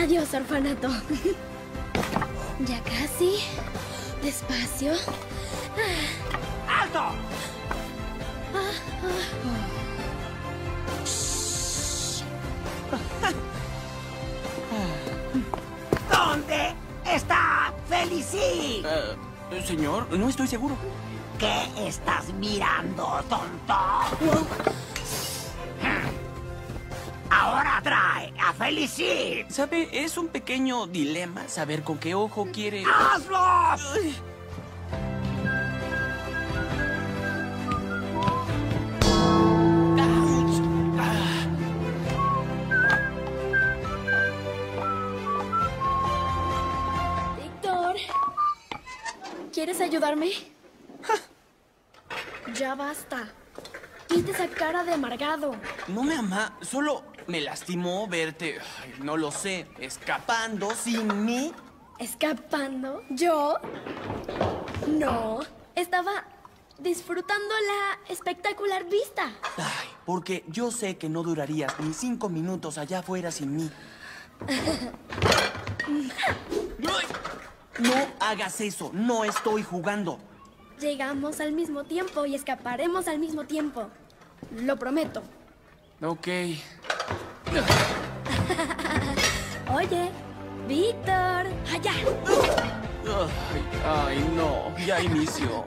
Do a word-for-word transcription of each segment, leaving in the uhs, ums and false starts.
Adiós, orfanato. Ya casi. Despacio. ¡Alto! Ah, ah. ¿Dónde está Felicie? Uh, señor, no estoy seguro. ¿Qué estás mirando, tonto? Ahora trae a Felicie. ¿Sabe? Es un pequeño dilema saber con qué ojo quiere... ¡Hazlo! Ay. Víctor, ¿quieres ayudarme? Ya basta. Quita esa cara de amargado. No me ama, solo me lastimó verte, ay, no lo sé, escapando sin mí. ¿Escapando? ¿Yo? No. Estaba disfrutando la espectacular vista. Ay, porque yo sé que no durarías ni cinco minutos allá afuera sin mí. No hagas eso, no estoy jugando. Llegamos al mismo tiempo y escaparemos al mismo tiempo. Lo prometo. Ok. Oye, Víctor, allá. Ay, ay, no, ya inició.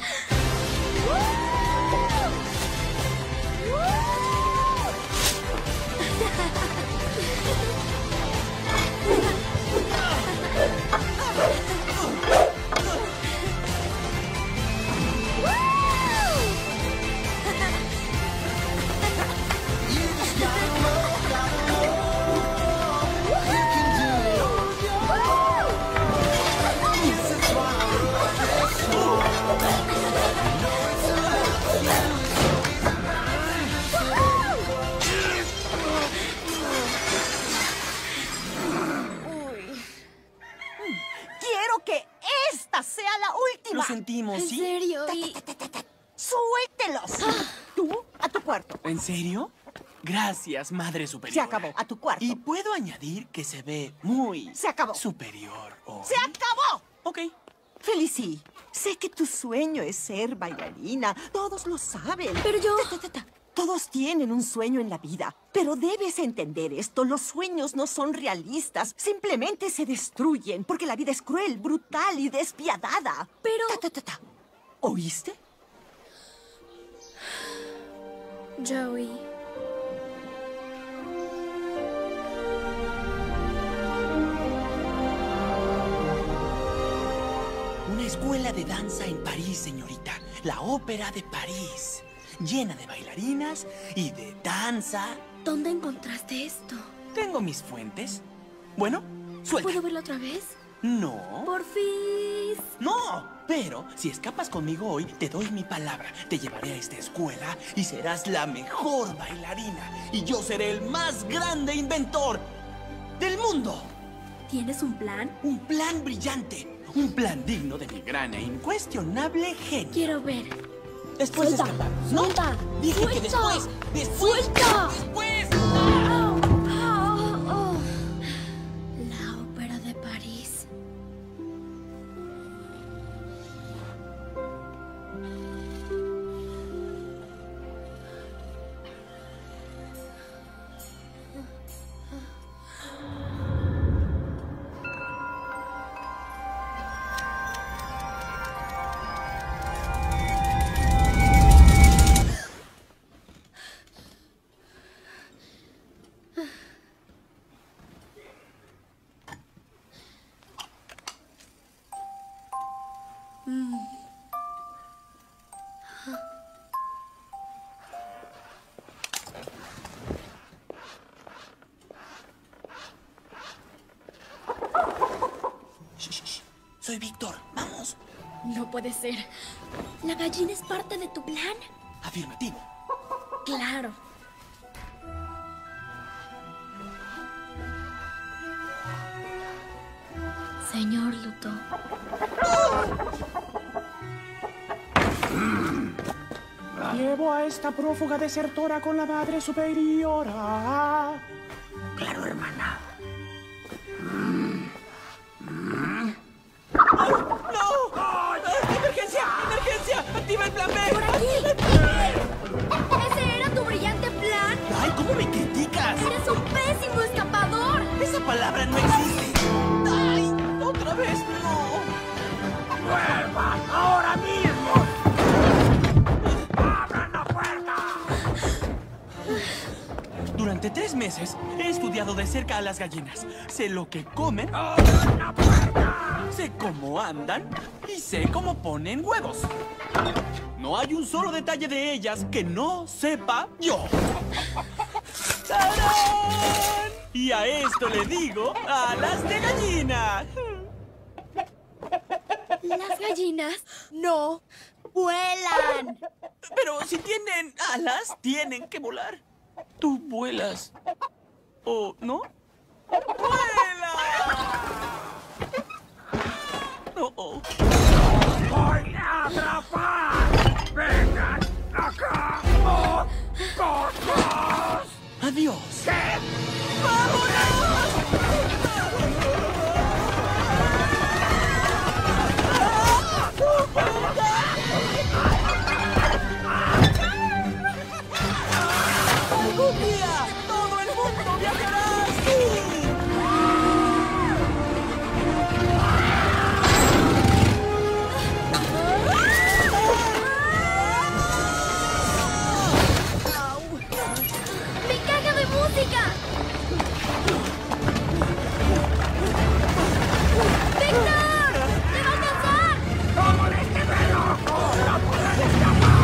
Quiero que esta sea la última. Lo sentimos, ¿En ¿sí? serio? Y... ¡Suéltelos! Tú, a tu cuarto. ¿En serio? Gracias, Madre Superior. Se acabó. A tu cuarto. Y puedo añadir que se ve muy... Se acabó. Superior hoy. ¡Se acabó! Ok. Felicie, sé que tu sueño es ser bailarina. Todos lo saben. Pero yo... Ta, ta, ta, ta. Todos tienen un sueño en la vida. Pero debes entender esto. Los sueños no son realistas. Simplemente se destruyen porque la vida es cruel, brutal y despiadada. Pero... Ta, ta, ta, ta. ¿Oíste? Joey... Una escuela de danza en París, señorita. La Ópera de París. Llena de bailarinas y de danza. ¿Dónde encontraste esto? Tengo mis fuentes. Bueno, suelta. ¿Puedo verlo otra vez? No. ¡Porfis! No. Pero si escapas conmigo hoy, te doy mi palabra. Te llevaré a esta escuela y serás la mejor bailarina. Y yo seré el más grande inventor del mundo. ¿Tienes un plan? Un plan brillante. Un plan digno de mi gran e incuestionable genio. Quiero ver. Después ¡Suelta! de escapar. ¡No! ¡Suelta! Dije ¡Suelta! que después. ¡Después! ¡Suelta! ¡Después! ¡Au! ¡Au! ¡Oh! La Ópera de París. Soy Víctor. Vamos. No puede ser. ¿La gallina es parte de tu plan? Afirmativo. Claro. Señor Luto. Llevo a esta prófuga desertora con la Madre Superiora. Claro, hermana. ¡Activa el plan B! ¡Por aquí! ¿Ese era tu brillante plan? ¡Ay, cómo me criticas! ¡Eres un pésimo escapador! ¡Esa palabra no existe! ¡Ay! ¡Otra vez no! ¡Vuelvan ahora mismo! ¡Abran la puerta! Durante tres meses he estudiado de cerca a las gallinas. Sé lo que comen, ¡Abran la puerta! sé cómo andan y sé cómo ponen huevos. No hay un solo detalle de ellas que no sepa yo. ¡Tarán! Y a esto le digo alas de gallina. Las gallinas no vuelan. Pero si tienen alas, tienen que volar. Tú vuelas. ¿O no? ¡Vuela! Oh, oh. ¡Voy a atrapar! ¡Vengan acá! ¡Oh, cosas! Adiós. ¿Qué? ¡Algún día todo el mundo viajará así! ¡Mi caja de música! ¡Víctor! ¡Te va a alcanzar! ¡Todo este loco! ¡No pueden escapar!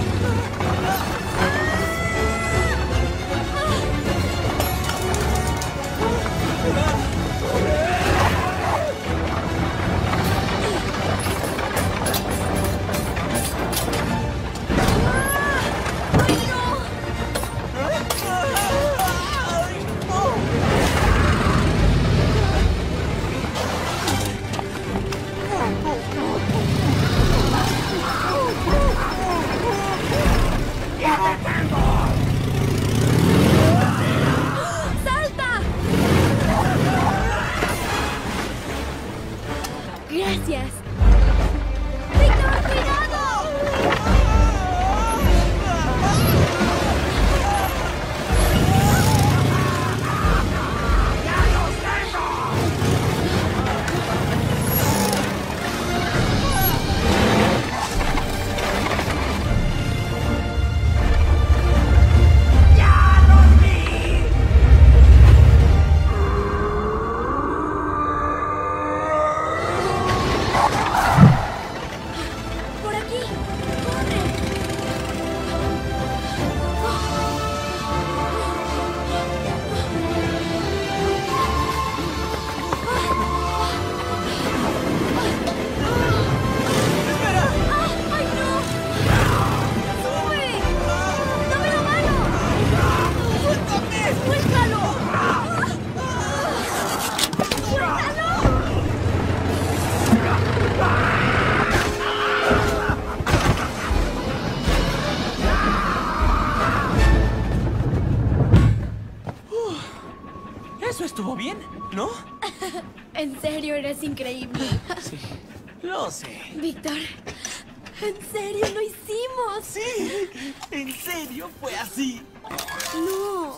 ¡Salta! Gracias. ¡Víctor, cuidado! ¡Por aquí! ¡Corre! ¡Ah! ¡Ay, no! ¡Sube! ¡Dame la mano! ¡Suéltame! ¡Suéltalo! ¡Suéltalo! Eso estuvo bien, ¿no? En serio, eres increíble. Sí, lo sé. Víctor, en serio, lo hicimos. Sí, en serio fue así. No.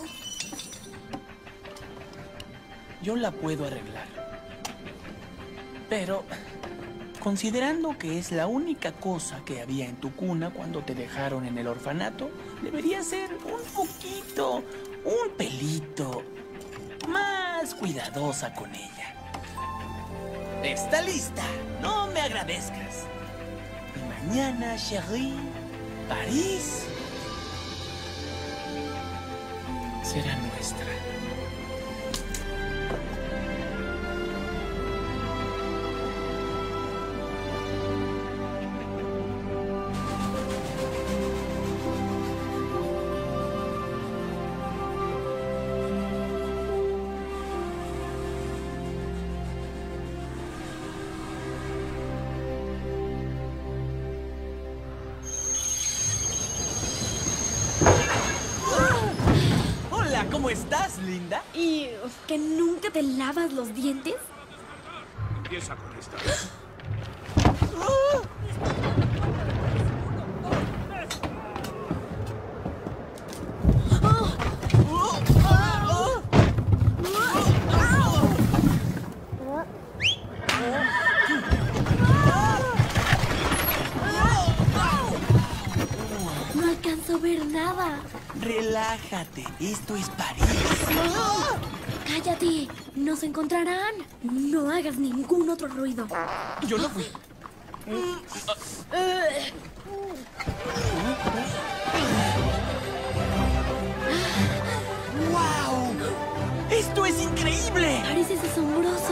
Yo la puedo arreglar. Pero, considerando que es la única cosa que había en tu cuna cuando te dejaron en el orfanato, debería ser un poquito, un pelito más cuidadosa con ella. Está lista. No me agradezcas. Y mañana, chérie, París será nuestra. ¿Cómo estás, linda? ¿Y que nunca te lavas los dientes? Empieza con esta. alcanzo a ver nada. Relájate, esto es París. ¡Ah! ¡Cállate! ¡Nos encontrarán! No hagas ningún otro ruido. Yo no fui. ¡Wow! ¡Esto es increíble! Pareces asombroso.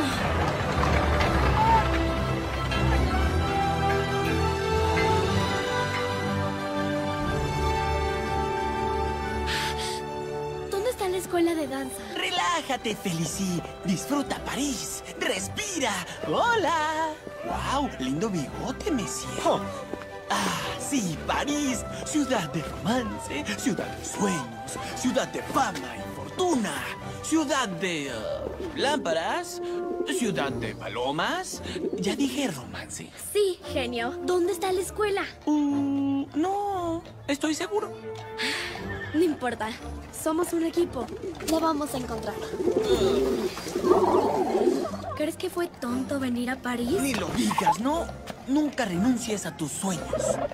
¿Dónde está la escuela de danza? Relájate, Felicie. Disfruta París. Respira. ¡Hola! ¡Wow! Lindo bigote, Monsieur. Oh. Ah, sí, París. Ciudad de romance, ciudad de sueños, ciudad de fama y fortuna, ciudad de uh, lámparas, ciudad de palomas. Ya dije romance. Sí, genio. ¿Dónde está la escuela? Uh, no, estoy seguro. No importa. Somos un equipo. La vamos a encontrar. ¿Crees que fue tonto venir a París? Ni lo digas, ¿no? Nunca renuncies a tus sueños.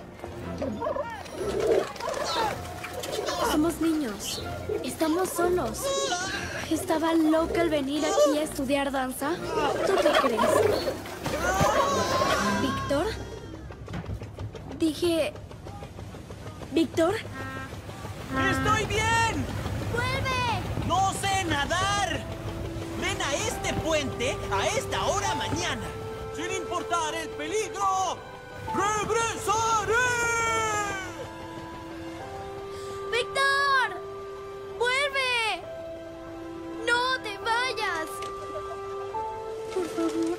Somos niños. Estamos solos. ¿Estaba loca al venir aquí a estudiar danza? ¿Tú qué crees? ¿Víctor? Dije... ¿Víctor? ¡Estoy bien! ¡Vuelve! ¡No sé nadar! Ven a este puente a esta hora mañana. Sin importar el peligro, ¡regresaré! ¡Víctor! ¡Vuelve! ¡No te vayas! Por favor.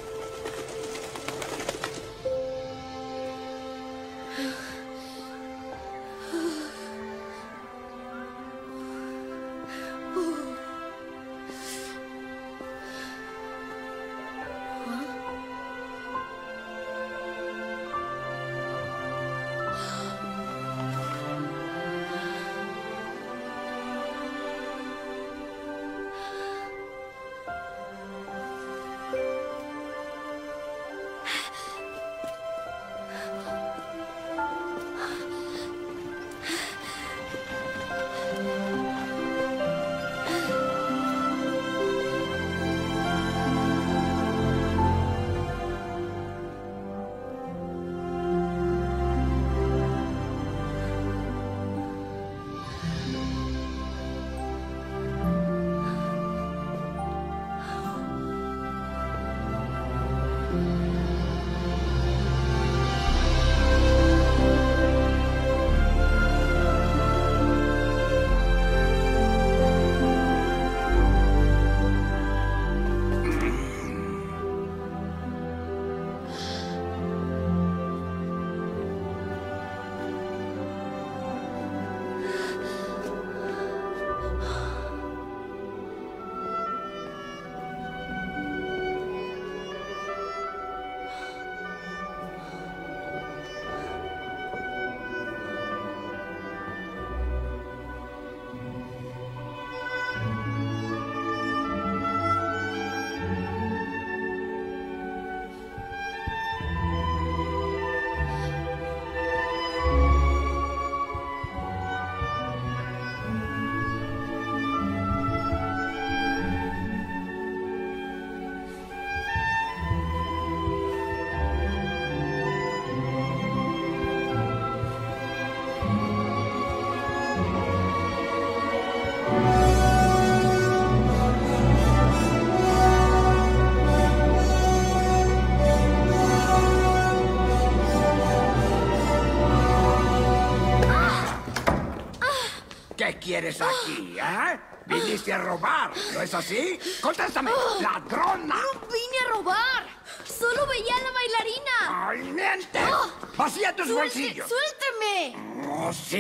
¿Qué quieres aquí, eh? Viniste a robar, ¿no es así? ¡Contéstame! ¡Ladrona! ¡No vine a robar! ¡Solo veía a la bailarina! ¡Ay, miente! ¡Vacía tus Suelte- bolsillos! ¡Suélteme! ¿Oh, sí?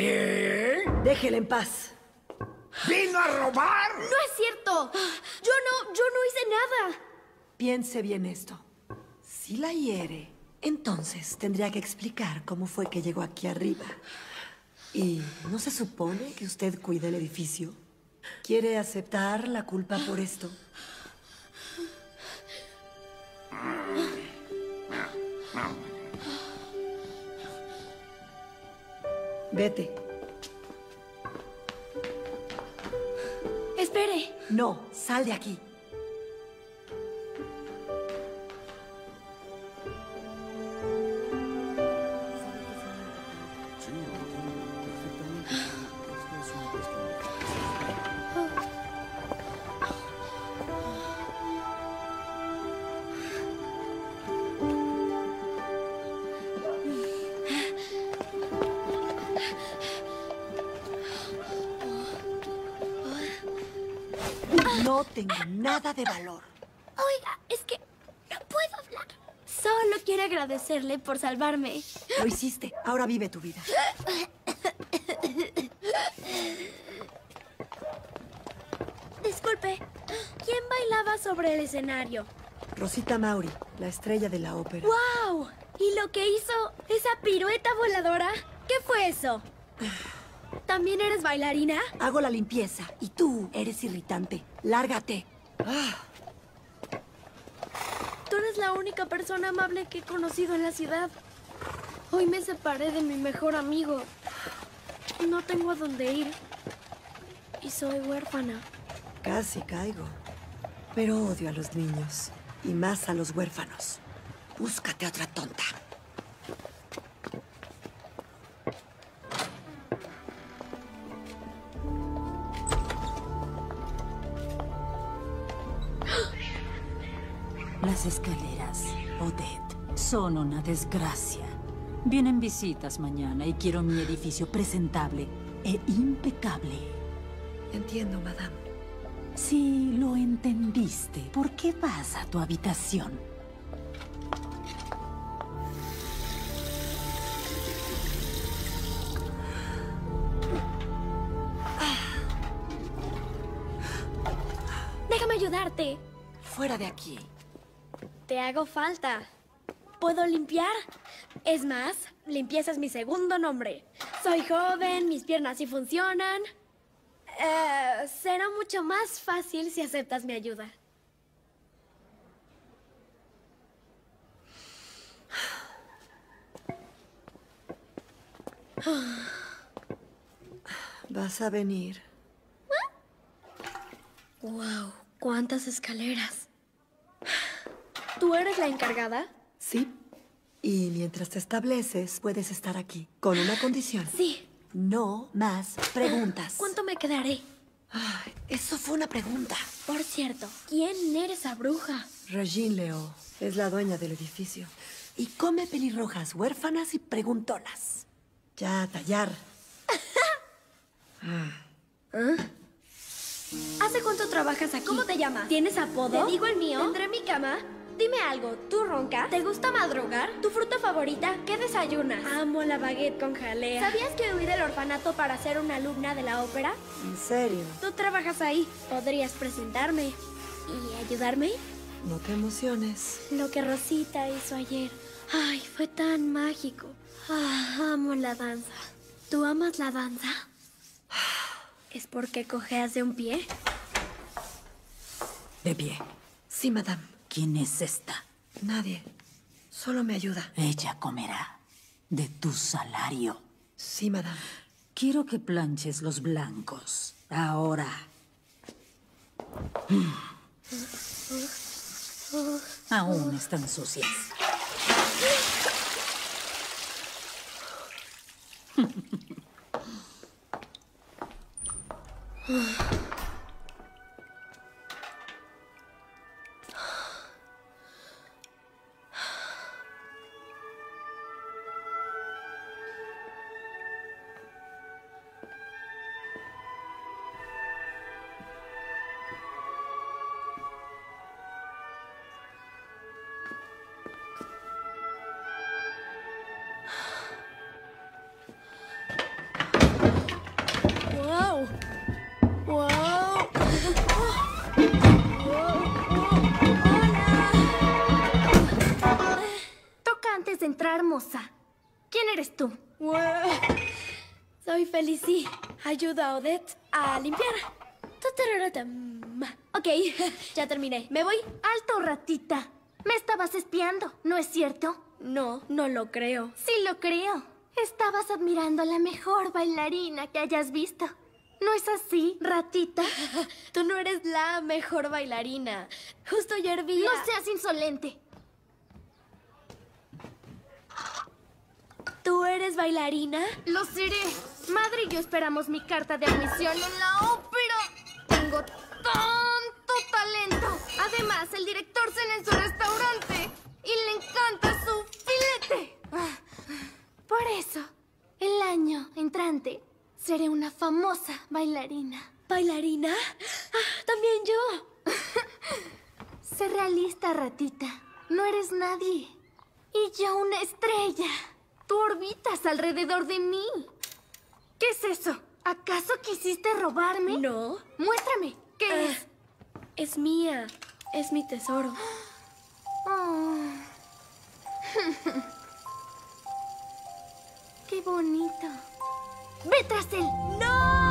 Déjela en paz. ¿Vino a robar? ¡No es cierto! Yo no, yo no hice nada. Piense bien esto. Si la hiere, entonces tendría que explicar cómo fue que llegó aquí arriba. ¿Y no se supone que usted cuida el edificio? ¿Quiere aceptar la culpa por esto? Vete. Espere. No, sal de aquí. No tengo nada de valor. Oiga, es que no puedo hablar. Solo quiero agradecerle por salvarme. Lo hiciste. Ahora vive tu vida. Disculpe, ¿quién bailaba sobre el escenario? Rosita Mauri, la estrella de la ópera. ¡Wow! ¿Y lo que hizo esa pirueta voladora? ¿Qué fue eso? ¿También eres bailarina? Hago la limpieza y tú eres irritante. Lárgate. Ah, Tú eres la única persona amable que he conocido en la ciudad. Hoy me separé de mi mejor amigo. No tengo a dónde ir. Y soy huérfana. casi caigo. Pero odio a los niños. Y más a los huérfanos. Búscate otra tonta. Las escaleras, Odette, son una desgracia. Vienen visitas mañana y quiero mi edificio presentable e impecable. Entiendo, madame. Si lo entendiste, ¿por qué vas a tu habitación? Déjame ayudarte. Fuera de aquí. Te hago falta. ¿Puedo limpiar? Es más, limpieza es mi segundo nombre. Soy joven, mis piernas sí funcionan. Eh, será mucho más fácil si aceptas mi ayuda. ¿Vas a venir? Wow, cuántas escaleras. ¿Tú eres la encargada? Sí. Y mientras te estableces, puedes estar aquí. Con una condición. Sí. No más preguntas. ¿Cuánto me quedaré? Ay, eso fue una pregunta. Por cierto, ¿quién era esa bruja? Regine Leo es la dueña del edificio. Y come pelirrojas, huérfanas y preguntonas. Ya, a tallar. ¿Hace cuánto trabajas aquí? ¿Cómo te llamas? ¿Tienes apodo? ¿Te digo el mío? ¿Tendré mi cama? Dime algo, ¿tú roncas? ¿Te gusta madrugar? ¿Tu fruta favorita? ¿Qué desayunas? Amo la baguette con jalea. ¿Sabías que huí del orfanato para ser una alumna de la ópera? ¿En serio? Tú trabajas ahí. ¿Podrías presentarme y ayudarme? No te emociones. Lo que Rosita hizo ayer. Ay, fue tan mágico. Ah, amo la danza. ¿Tú amas la danza? ¿Es porque cojeas de un pie? De pie. Sí, madame. ¿Quién es esta? Nadie. Solo me ayuda. Ella comerá de tu salario. Sí, madame. Quiero que planches los blancos. Ahora. Aún están sucias. ¡Wow! ¡Wow! Toca antes de entrar, moza. ¿Quién eres tú? ¡Wow! Soy Felicie. Ayuda a Odette a limpiar. Tatararam. Ok, ya terminé. ¿Me voy? Alto, ratita. Me estabas espiando, ¿no es cierto? No, no lo creo. Sí lo creo. Estabas admirando a la mejor bailarina que hayas visto. ¿No es así, ratita? Tú no eres la mejor bailarina. Justo ayer vi a... No seas insolente. ¿Tú eres bailarina? Lo seré. Madre y yo esperamos mi carta de admisión en la ópera. Tengo tanto talento. Además, el director cena en su restaurante y le encanta su filete. Por eso, el año entrante seré una famosa bailarina. ¿Bailarina? Ah, también yo. Sé realista, ratita. No eres nadie. Y yo una estrella. Tú orbitas alrededor de mí. ¿Qué es eso? ¿Acaso quisiste robarme? No. Muéstrame. ¿Qué Ah, es? Es mía. Es mi tesoro. Oh. ¡Qué bonito! ¡Ve tras él! ¡No!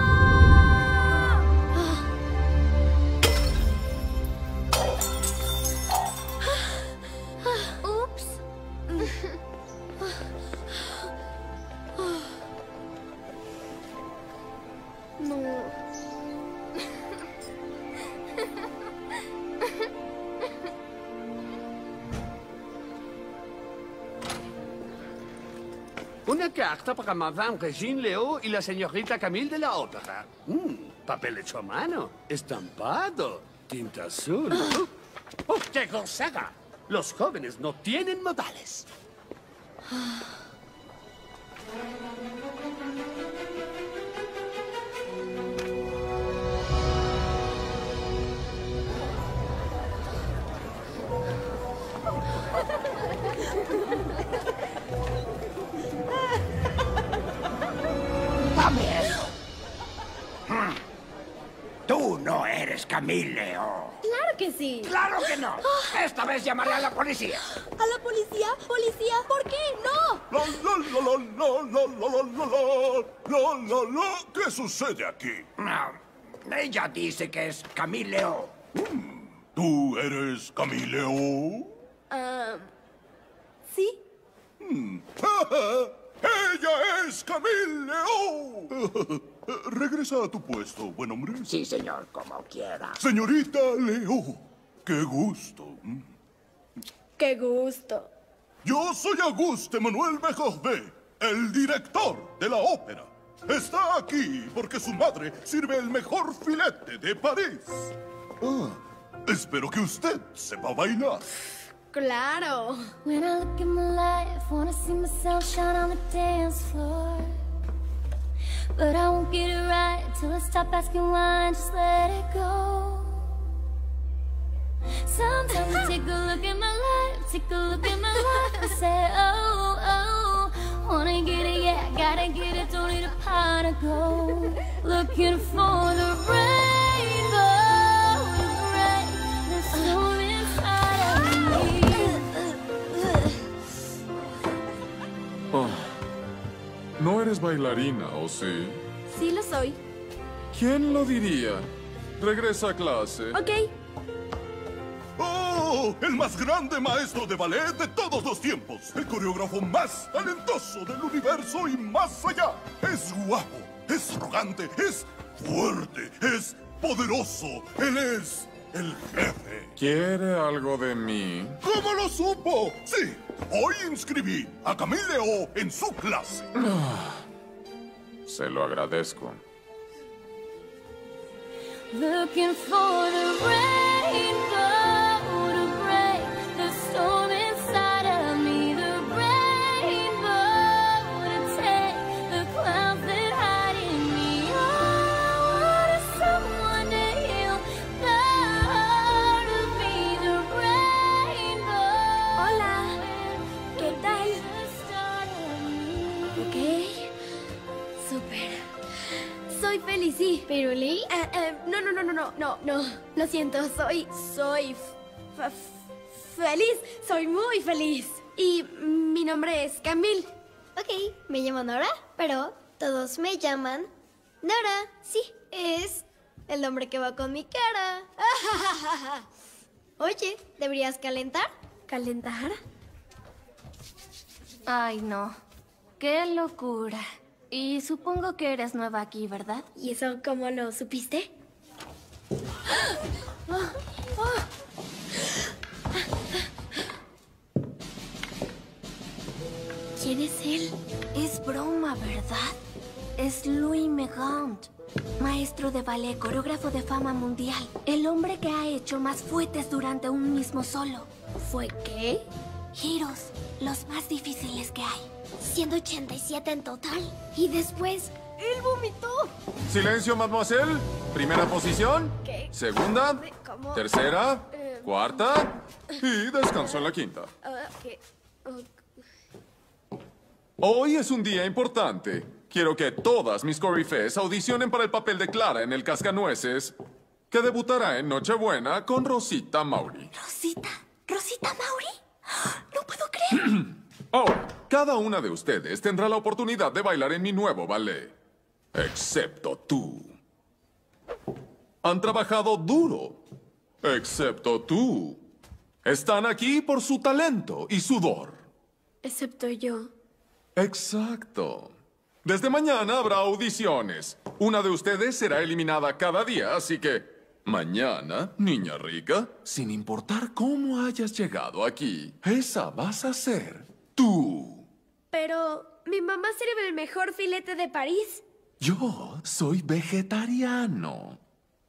¡Ups! No. Una carta para Madame Regine Leo y la señorita Camille de la ópera. Mm, papel hecho a mano, estampado, tinta azul. ¡Oh, oh, qué grosera! Los jóvenes no tienen modales. ¡Dame eso! Hmm. Tú no eres Camille Leo. ¡Claro que sí! ¡Claro que no! Esta vez llamaré a la policía. ¿A la policía? ¿Policía? ¿Por qué? ¡No! La, la, la, la, la, la, la, la, la, la, la, la. ¿Qué sucede aquí? No, ella dice que es Camille Leo. ¿Tú eres Camille Leo? Ah, ¿sí? ¡Ella es Camille Leo! Regresa a tu puesto, buen hombre. Sí, señor, como quiera. Señorita Leo, qué gusto. ¡Qué gusto! Yo soy Auguste Manuel Béjordet, el director de la ópera. Está aquí porque su madre sirve el mejor filete de París. Ah, espero que usted sepa bailar. ¡Claro! When I look in my life, wanna see myself shine on the dance floor. But I won't get it right till I stop asking why and just let it go. Sometimes I take a look at my life, take a look at my life and say, oh, oh, wanna get it, yeah, gotta get it, don't need a pot to go. Looking for the rainbow, the rain, the storm inside of me. Oh. No eres bailarina, ¿o sí? Sí lo soy. ¿Quién lo diría? Regresa a clase. Ok. ¡Oh! El más grande maestro de ballet de todos los tiempos. El coreógrafo más talentoso del universo y más allá. Es guapo, es arrogante, es fuerte, es poderoso. Él es el jefe. ¿Quiere algo de mí? ¿Cómo lo supo? Sí, hoy inscribí a Camille Leo en su clase. Se lo agradezco. Looking for the rainbow to break the storm inside of me. The rainbow to take the clouds that hide in me. I wanted someone to heal the heart of me. The rainbow. Hola. ¿Qué tal? Ok. Súper. Soy feliz, sí. ¿Pirulí? Eh, eh, no, no, no, no, no, no, no. Lo siento, soy... Soy... f- f- feliz. Soy muy feliz. Y mi nombre es Camille. Ok, me llamo Nora, pero todos me llaman Nora. Sí, es el nombre que va con mi cara. Oye, ¿deberías calentar? ¿Calentar? Ay, no. ¡Qué locura! Y supongo que eres nueva aquí, ¿verdad? ¿Y eso cómo lo supiste? Ah, ah. ¿Quién es él? Es broma, ¿verdad? Es Louis Megant, maestro de ballet, coreógrafo de fama mundial. El hombre que ha hecho más fuetes durante un mismo solo. ¿Fue qué? Giros, los más difíciles que hay. ciento ochenta y siete en total. Y después, él vomitó. Silencio, mademoiselle. Primera posición. ¿Qué? Segunda. ¿Cómo? Tercera. Eh, Cuarta. Y descanso en la quinta. Uh, ¿qué? Uh, Hoy es un día importante. Quiero que todas mis coryphees audicionen para el papel de Clara en El Cascanueces, que debutará en Nochebuena con Rosita Maury. ¿Rosita? ¿Rosita Maury? ¡No puedo creer! Ahora, cada una de ustedes tendrá la oportunidad de bailar en mi nuevo ballet. Excepto tú. Han trabajado duro. Excepto tú. Están aquí por su talento y sudor. excepto yo. Exacto. Desde mañana habrá audiciones. Una de ustedes será eliminada cada día, así que mañana, niña rica, sin importar cómo hayas llegado aquí, esa vas a ser tú. Pero mi mamá sirve el mejor filete de París. Yo soy vegetariano.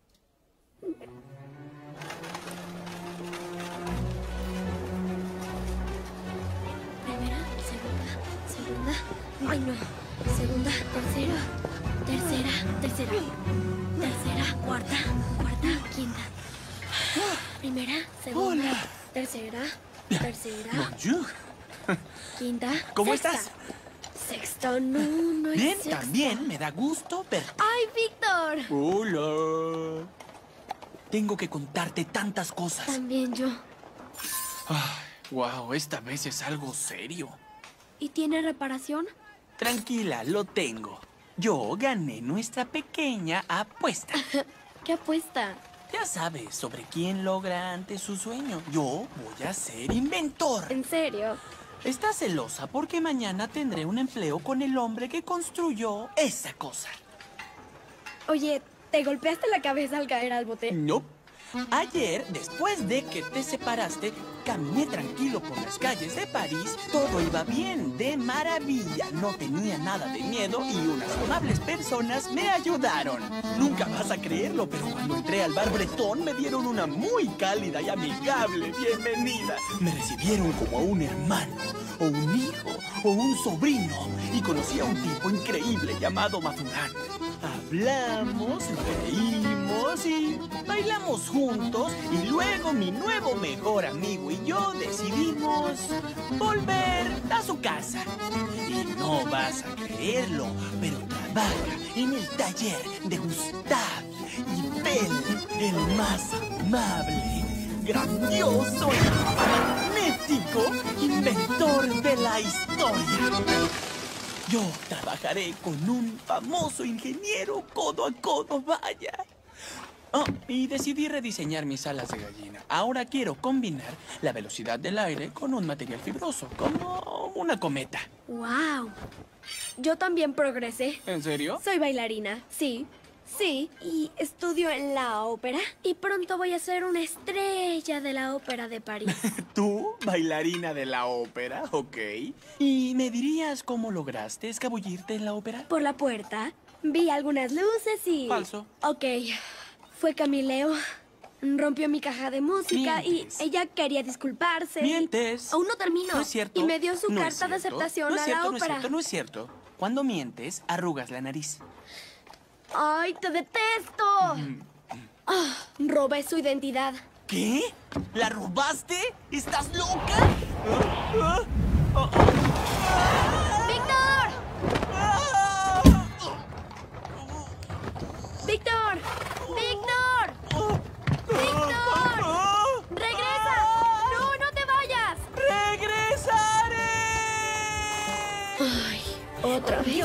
Primera, segunda, segunda. Ay, no. Segunda, tercera, tercera, tercera. Tercera, cuarta, cuarta, quinta. Primera, segunda, Hola. tercera, tercera, Bonjour. quinta. ¿Cómo sexta. estás? Sexto, no, no es Bien, sexto. también me da gusto verte. ¡Ay, Víctor! Hola. Tengo que contarte tantas cosas. También yo. Ay, wow, esta vez es algo serio. ¿Y tiene reparación? Tranquila, lo tengo. Yo gané nuestra pequeña apuesta. ¿Qué apuesta? Ya sabes, sobre quién logra antes su sueño. Yo voy a ser inventor. ¿En serio? Estás celosa porque mañana tendré un empleo con el hombre que construyó esa cosa. Oye, ¿te golpeaste la cabeza al caer al bote? No. Ayer, después de que te separaste, caminé tranquilo por las calles de París. Todo iba bien, de maravilla. No tenía nada de miedo y unas amables personas me ayudaron. Nunca vas a creerlo, pero cuando entré al bar Bretón me dieron una muy cálida y amigable bienvenida. Me recibieron como a un hermano, o un hijo, o un sobrino. Y conocí a un tipo increíble llamado Mazurán. Hablamos, reímos y bailamos juntos. Y luego mi nuevo mejor amigo y yo decidimos volver a su casa. Y no vas a creerlo, pero trabaja en el taller de Gustave Eiffel, el más amable, grandioso y magnífico inventor de la historia. Yo trabajaré con un famoso ingeniero codo a codo, vaya. Oh, y decidí rediseñar mis alas de gallina. Ahora quiero combinar la velocidad del aire con un material fibroso, como una cometa. ¡Wow! Yo también progresé. ¿En serio? Soy bailarina, sí. Sí, y estudio en la ópera. Y pronto voy a ser una estrella de la ópera de París. ¿Tú, bailarina de la ópera? Ok. ¿Y me dirías cómo lograste escabullirte en la ópera? Por la puerta, vi algunas luces y... Falso. Ok, fue Camileo. Rompió mi caja de música Mientes. y ella quería disculparse. y- Mientes. Aún no termino. No es cierto. Y me dio su No es carta de cierto. aceptación no es a cierto, la no es ópera. cierto, no es cierto. Cuando mientes, arrugas la nariz. ¡Ay, te detesto! Ah, robé su identidad. ¿Qué? ¿La robaste? ¿Estás loca? ¡Víctor! ¡Víctor! ¡Víctor! ¡Víctor! ¡Regresa! ¡No, no te vayas! ¡Regresaré! Ay, otra vez.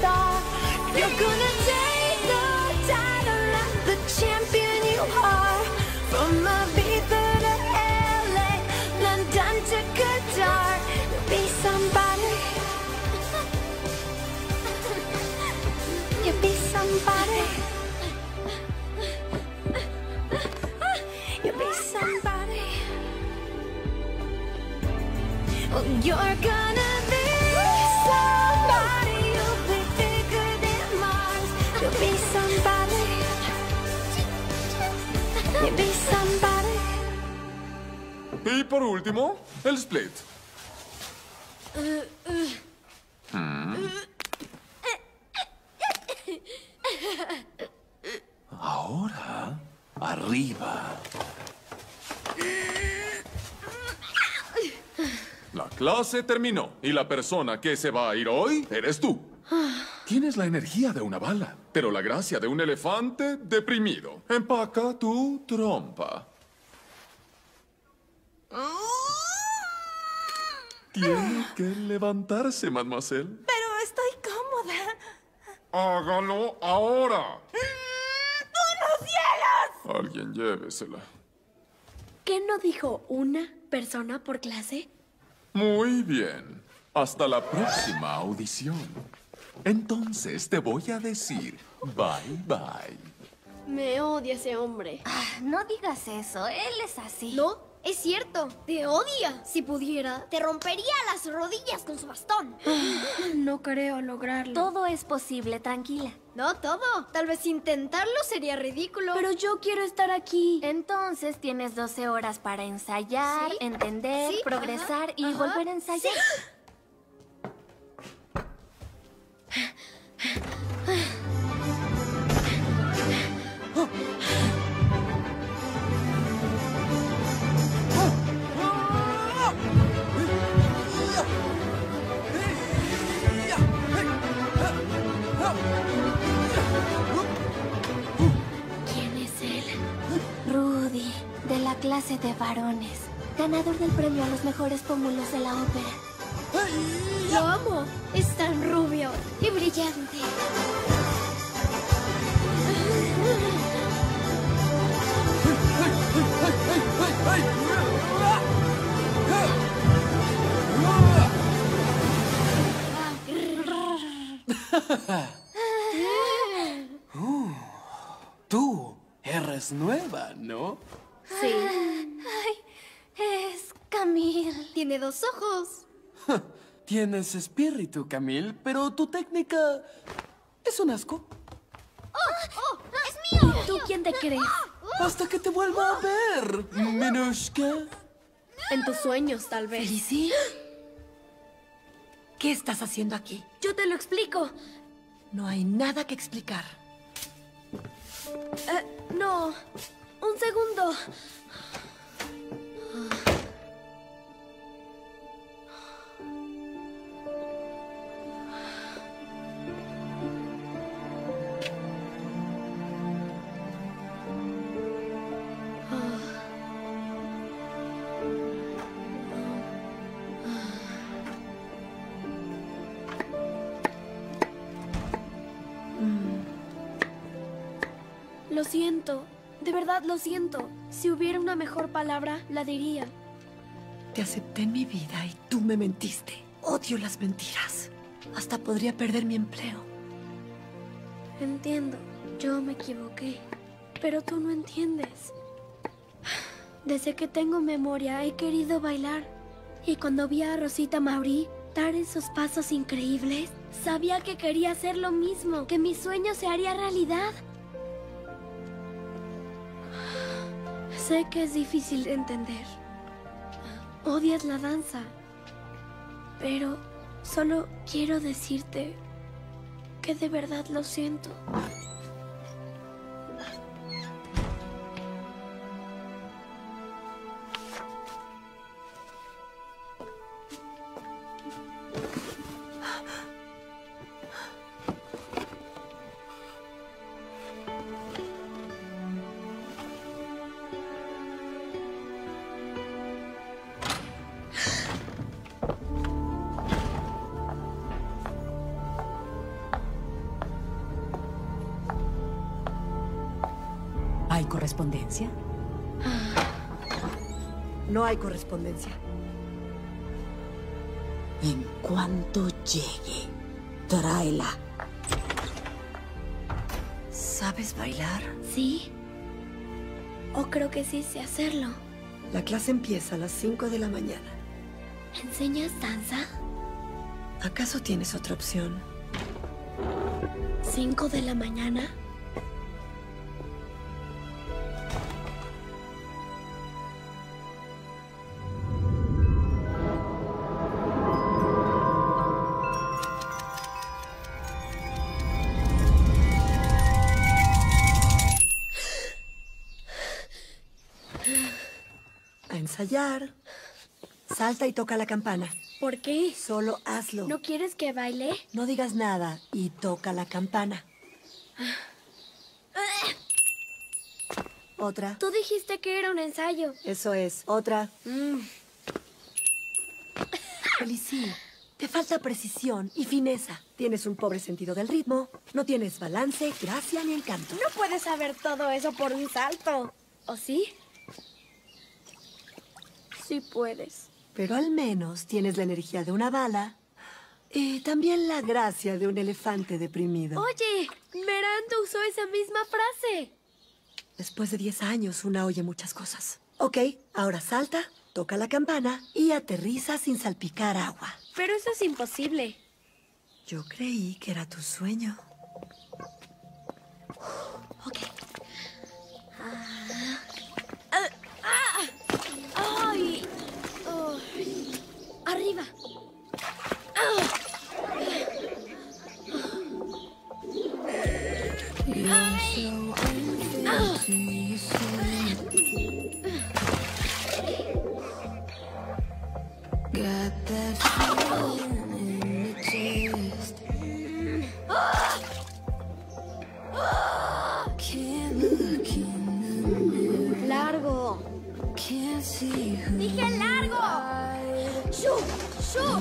You're gonna take the title of the champion you are. You're gonna be somebody. You'll be bigger than Mars. You'll be somebody. You'll be somebody. Y por último, el split. Hmm. Ahora, arriba. La clase terminó y la persona que se va a ir hoy eres tú. Tienes la energía de una bala, pero la gracia de un elefante deprimido. Empaca tu trompa. Tiene que levantarse, mademoiselle. Pero estoy cómoda. ¡Hágalo ahora! ¡Unos cielos! Alguien llévesela. ¿Qué no dijo una persona por clase? Muy bien. Hasta la próxima audición. Entonces te voy a decir bye bye. Me odia ese hombre. Ah, no digas eso, él es así. No, es cierto. Te odia. Si pudiera, Te rompería las rodillas con su bastón. no creo lograrlo. Todo es posible, tranquila. No todo. Tal vez intentarlo sería ridículo. Pero yo quiero estar aquí. Entonces tienes doce horas para ensayar, Sí. entender, Sí, progresar ajá, y ajá. volver a ensayar. ¿Quién es él? Rudy, de la clase de varones. Ganador del premio a los mejores pómulos de la ópera. Lo amo. Es tan rubio y brillante. Tú eres nueva, ¿no? Sí. Ay, es Camille. Tiene dos ojos. Tienes espíritu, Camille, pero tu técnica es un asco. ¡Oh! ¡Es mío! ¿Tú quién te crees? Hasta que te vuelva a ver, Minushka. En tus sueños, tal vez. ¿Felici? ¿Qué estás haciendo aquí? Yo te lo explico. No hay nada que explicar. Eh, no. Un segundo. Lo siento. De verdad lo siento. Si hubiera una mejor palabra, la diría. Te acepté en mi vida y tú me mentiste. Odio las mentiras. Hasta podría perder mi empleo. Entiendo. Yo me equivoqué. Pero tú no entiendes. Desde que tengo memoria he querido bailar. Y cuando vi a Rosita Mauri dar esos pasos increíbles, sabía que quería hacer lo mismo, que mi sueño se haría realidad. Sé que es difícil de entender. Odias la danza. Pero solo quiero decirte que de verdad lo siento. ¿Hay correspondencia? No hay correspondencia. En cuanto llegue, tráela. ¿Sabes bailar? ¿Sí? O creo que sí sé hacerlo. La clase empieza a las cinco de la mañana. ¿Enseñas danza? ¿Acaso tienes otra opción? ¿Cinco de la mañana? A ensayar. Salta y toca la campana. ¿Por qué? Solo hazlo. ¿No quieres que baile? No digas nada y toca la campana. Otra. Tú dijiste que era un ensayo. Eso es. Otra. Mm. Felicie, te falta precisión y fineza. Tienes un pobre sentido del ritmo. No tienes balance, gracia ni encanto. No puedes saber todo eso por un salto. ¿O sí? Sí puedes. Pero al menos tienes la energía de una bala y también la gracia de un elefante deprimido. Oye, Miranda usó esa misma frase. Después de diez años, una oye muchas cosas. Ok, ahora salta, toca la campana y aterriza sin salpicar agua. Pero eso es imposible. Yo creí que era tu sueño. Ok. Ah. Ah. Ah. ¡Ay! Oh. Arriba. Ah. ¡Ay! Ah. Largo. Dije largo. ¡Shu! ¡Shu!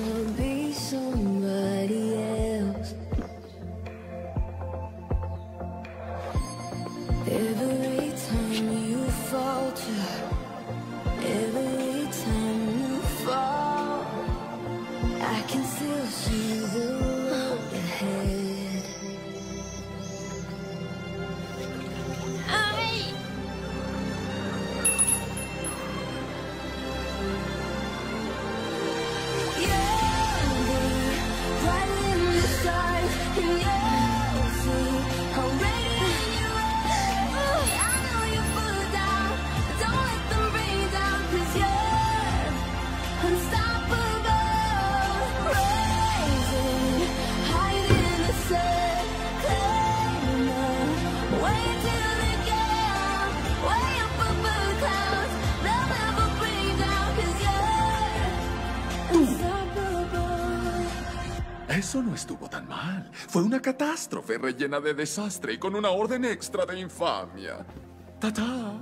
Every time you falter, every time you fall, I can still see the road ahead. ¡Ay! Eso no estuvo tan mal. Fue una catástrofe rellena de desastre y con una orden extra de infamia. ¡Ta-ta!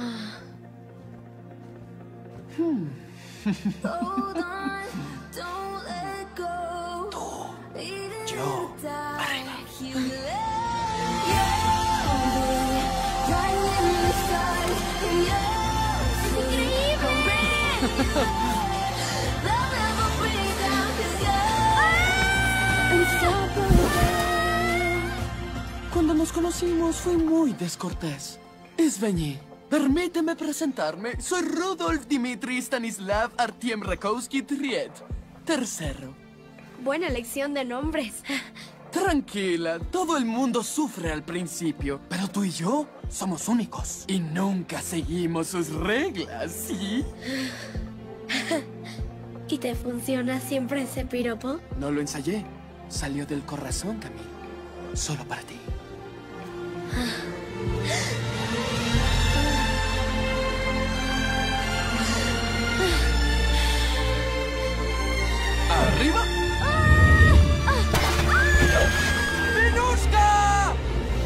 Hmm. Hold on, don't let go. Tú, yo, arriba. Cuando nos conocimos fui muy descortés. Извини. Permíteme presentarme. Soy Rudolf Dmitri Stanislav Artyom Rakowski Triet. Tercero. Buena elección de nombres. Tranquila, todo el mundo sufre al principio. Pero tú y yo somos únicos. Y nunca seguimos sus reglas, ¿sí? ¿Y te funciona siempre ese piropo? No lo ensayé. Salió del corazón, Camille. Solo para ti. ¡Arriba! ¡Venushka!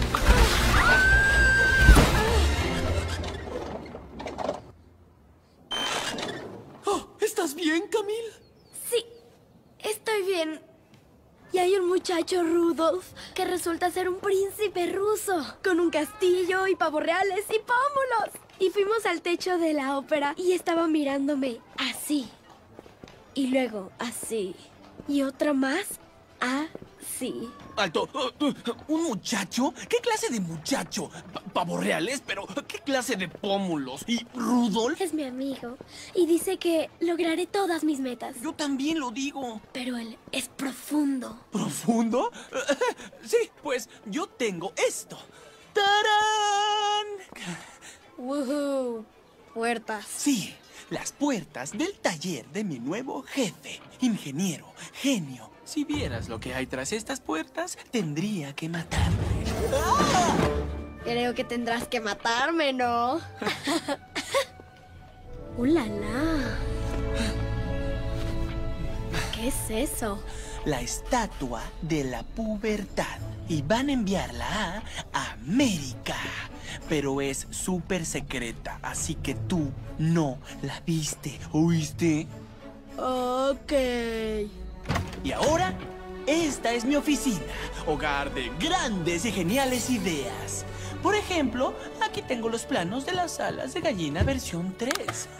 Oh, ¿estás bien, Camille? Sí, estoy bien. Y hay un muchacho, Rudolf, que resulta ser un príncipe ruso, con un castillo y pavos reales y pómulos. Y fuimos al techo de la ópera y estaba mirándome así. Y luego así. Y otra más. Ah, sí. ¡Alto! ¿Un muchacho? ¿Qué clase de muchacho? Pa- ¿Pavos reales? ¿Pero qué clase de pómulos? ¿Y Rudolf? Es mi amigo y dice que lograré todas mis metas. Yo también lo digo. Pero él es profundo. ¿Profundo? Sí, pues yo tengo esto. ¡Tarán! ¡Woohoo! Puertas. Sí, las puertas del taller de mi nuevo jefe, ingeniero, genio. Si vieras lo que hay tras estas puertas, tendría que matarme. ¡Ah! Creo que tendrás que matarme, ¿no? ¡Uh, la, la! ¿Qué es eso? La estatua de la pubertad. Y van a enviarla a América. Pero es súper secreta, así que tú no la viste, ¿oíste? Ok. Y ahora, esta es mi oficina, hogar de grandes y geniales ideas. Por ejemplo, aquí tengo los planos de las alas de gallina versión tres.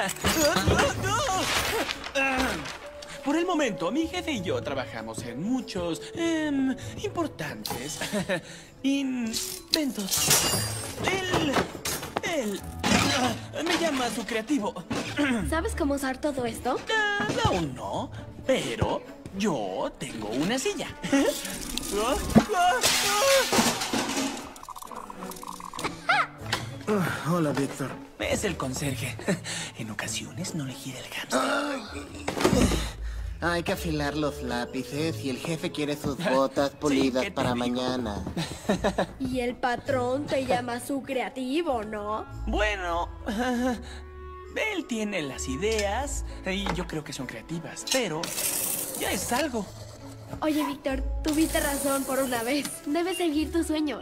Por el momento, mi jefe y yo trabajamos en muchos em, importantes inventos. Él, él ah, me llama su creativo. ¿Sabes cómo usar todo esto? Ah, aún no, pero yo tengo una silla. Oh, hola, Víctor. Es el conserje. En ocasiones no le gira el hámster. Hay que afilar los lápices y el jefe quiere sus botas pulidas ¿qué te para digo? mañana. Y el patrón te llama su creativo, ¿no? Bueno, él tiene las ideas y yo creo que son creativas, pero ya es algo. Oye, Víctor, tuviste razón por una vez. Debes seguir tus sueños.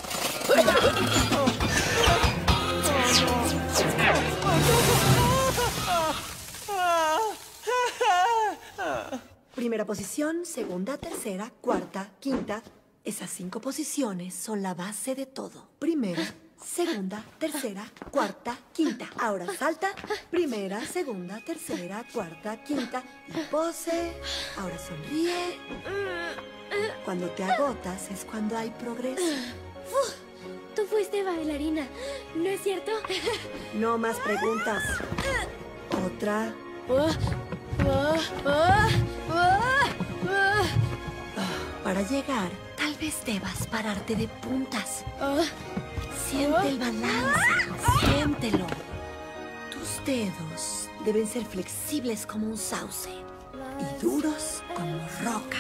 Primera posición, segunda, tercera, cuarta, quinta. Esas cinco posiciones son la base de todo. Primera, segunda, tercera, cuarta, quinta. Ahora salta. Primera, segunda, tercera, cuarta, quinta. Y pose. Ahora sonríe. Cuando te agotas es cuando hay progreso. Tú fuiste bailarina, ¿no es cierto? No más preguntas. Otra. Para llegar, tal vez debas pararte de puntas. Siente el balance, siéntelo. Tus dedos deben ser flexibles como un sauce y duros como roca.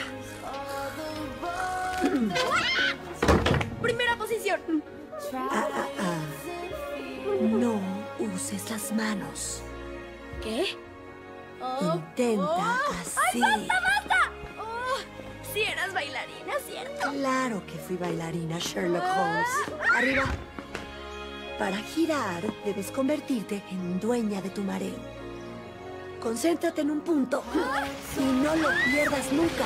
Primera posición. Ah, ah, ah. No uses las manos. ¿Qué? Intenta así. ¡Ay, basta, basta! Oh, si eras bailarina, ¿cierto? Claro que fui bailarina, Sherlock Holmes. Arriba. Para girar, debes convertirte en dueña de tu mareo. Concéntrate en un punto y no lo pierdas nunca.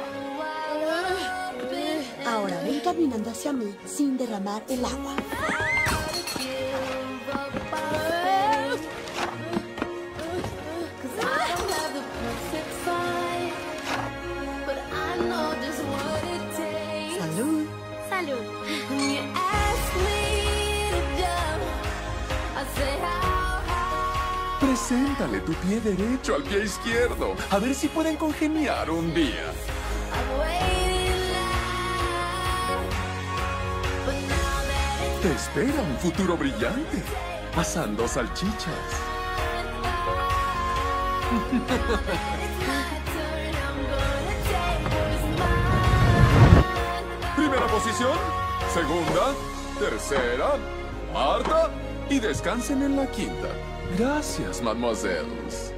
Ahora ven caminando hacia mí sin derramar el agua. Salud. Salud. Preséntale tu pie derecho al pie izquierdo. A ver si pueden congeniar un día. Te espera un futuro brillante. Asando salchichas. Primera posición, segunda, tercera, cuarta y descansen en la quinta. Gracias, mademoiselles.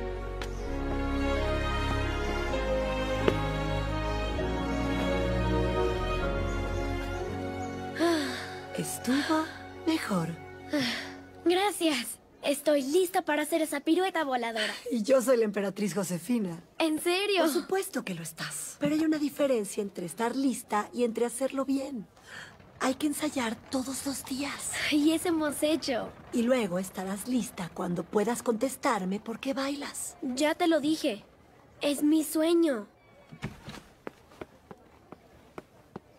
Estuvo mejor. Gracias. Estoy lista para hacer esa pirueta voladora. Y yo soy la emperatriz Josefina. ¿En serio? Por supuesto que lo estás. Pero hay una diferencia entre estar lista y entre hacerlo bien. Hay que ensayar todos los días. Y eso hemos hecho. Y luego estarás lista cuando puedas contestarme por qué bailas. Ya te lo dije. Es mi sueño.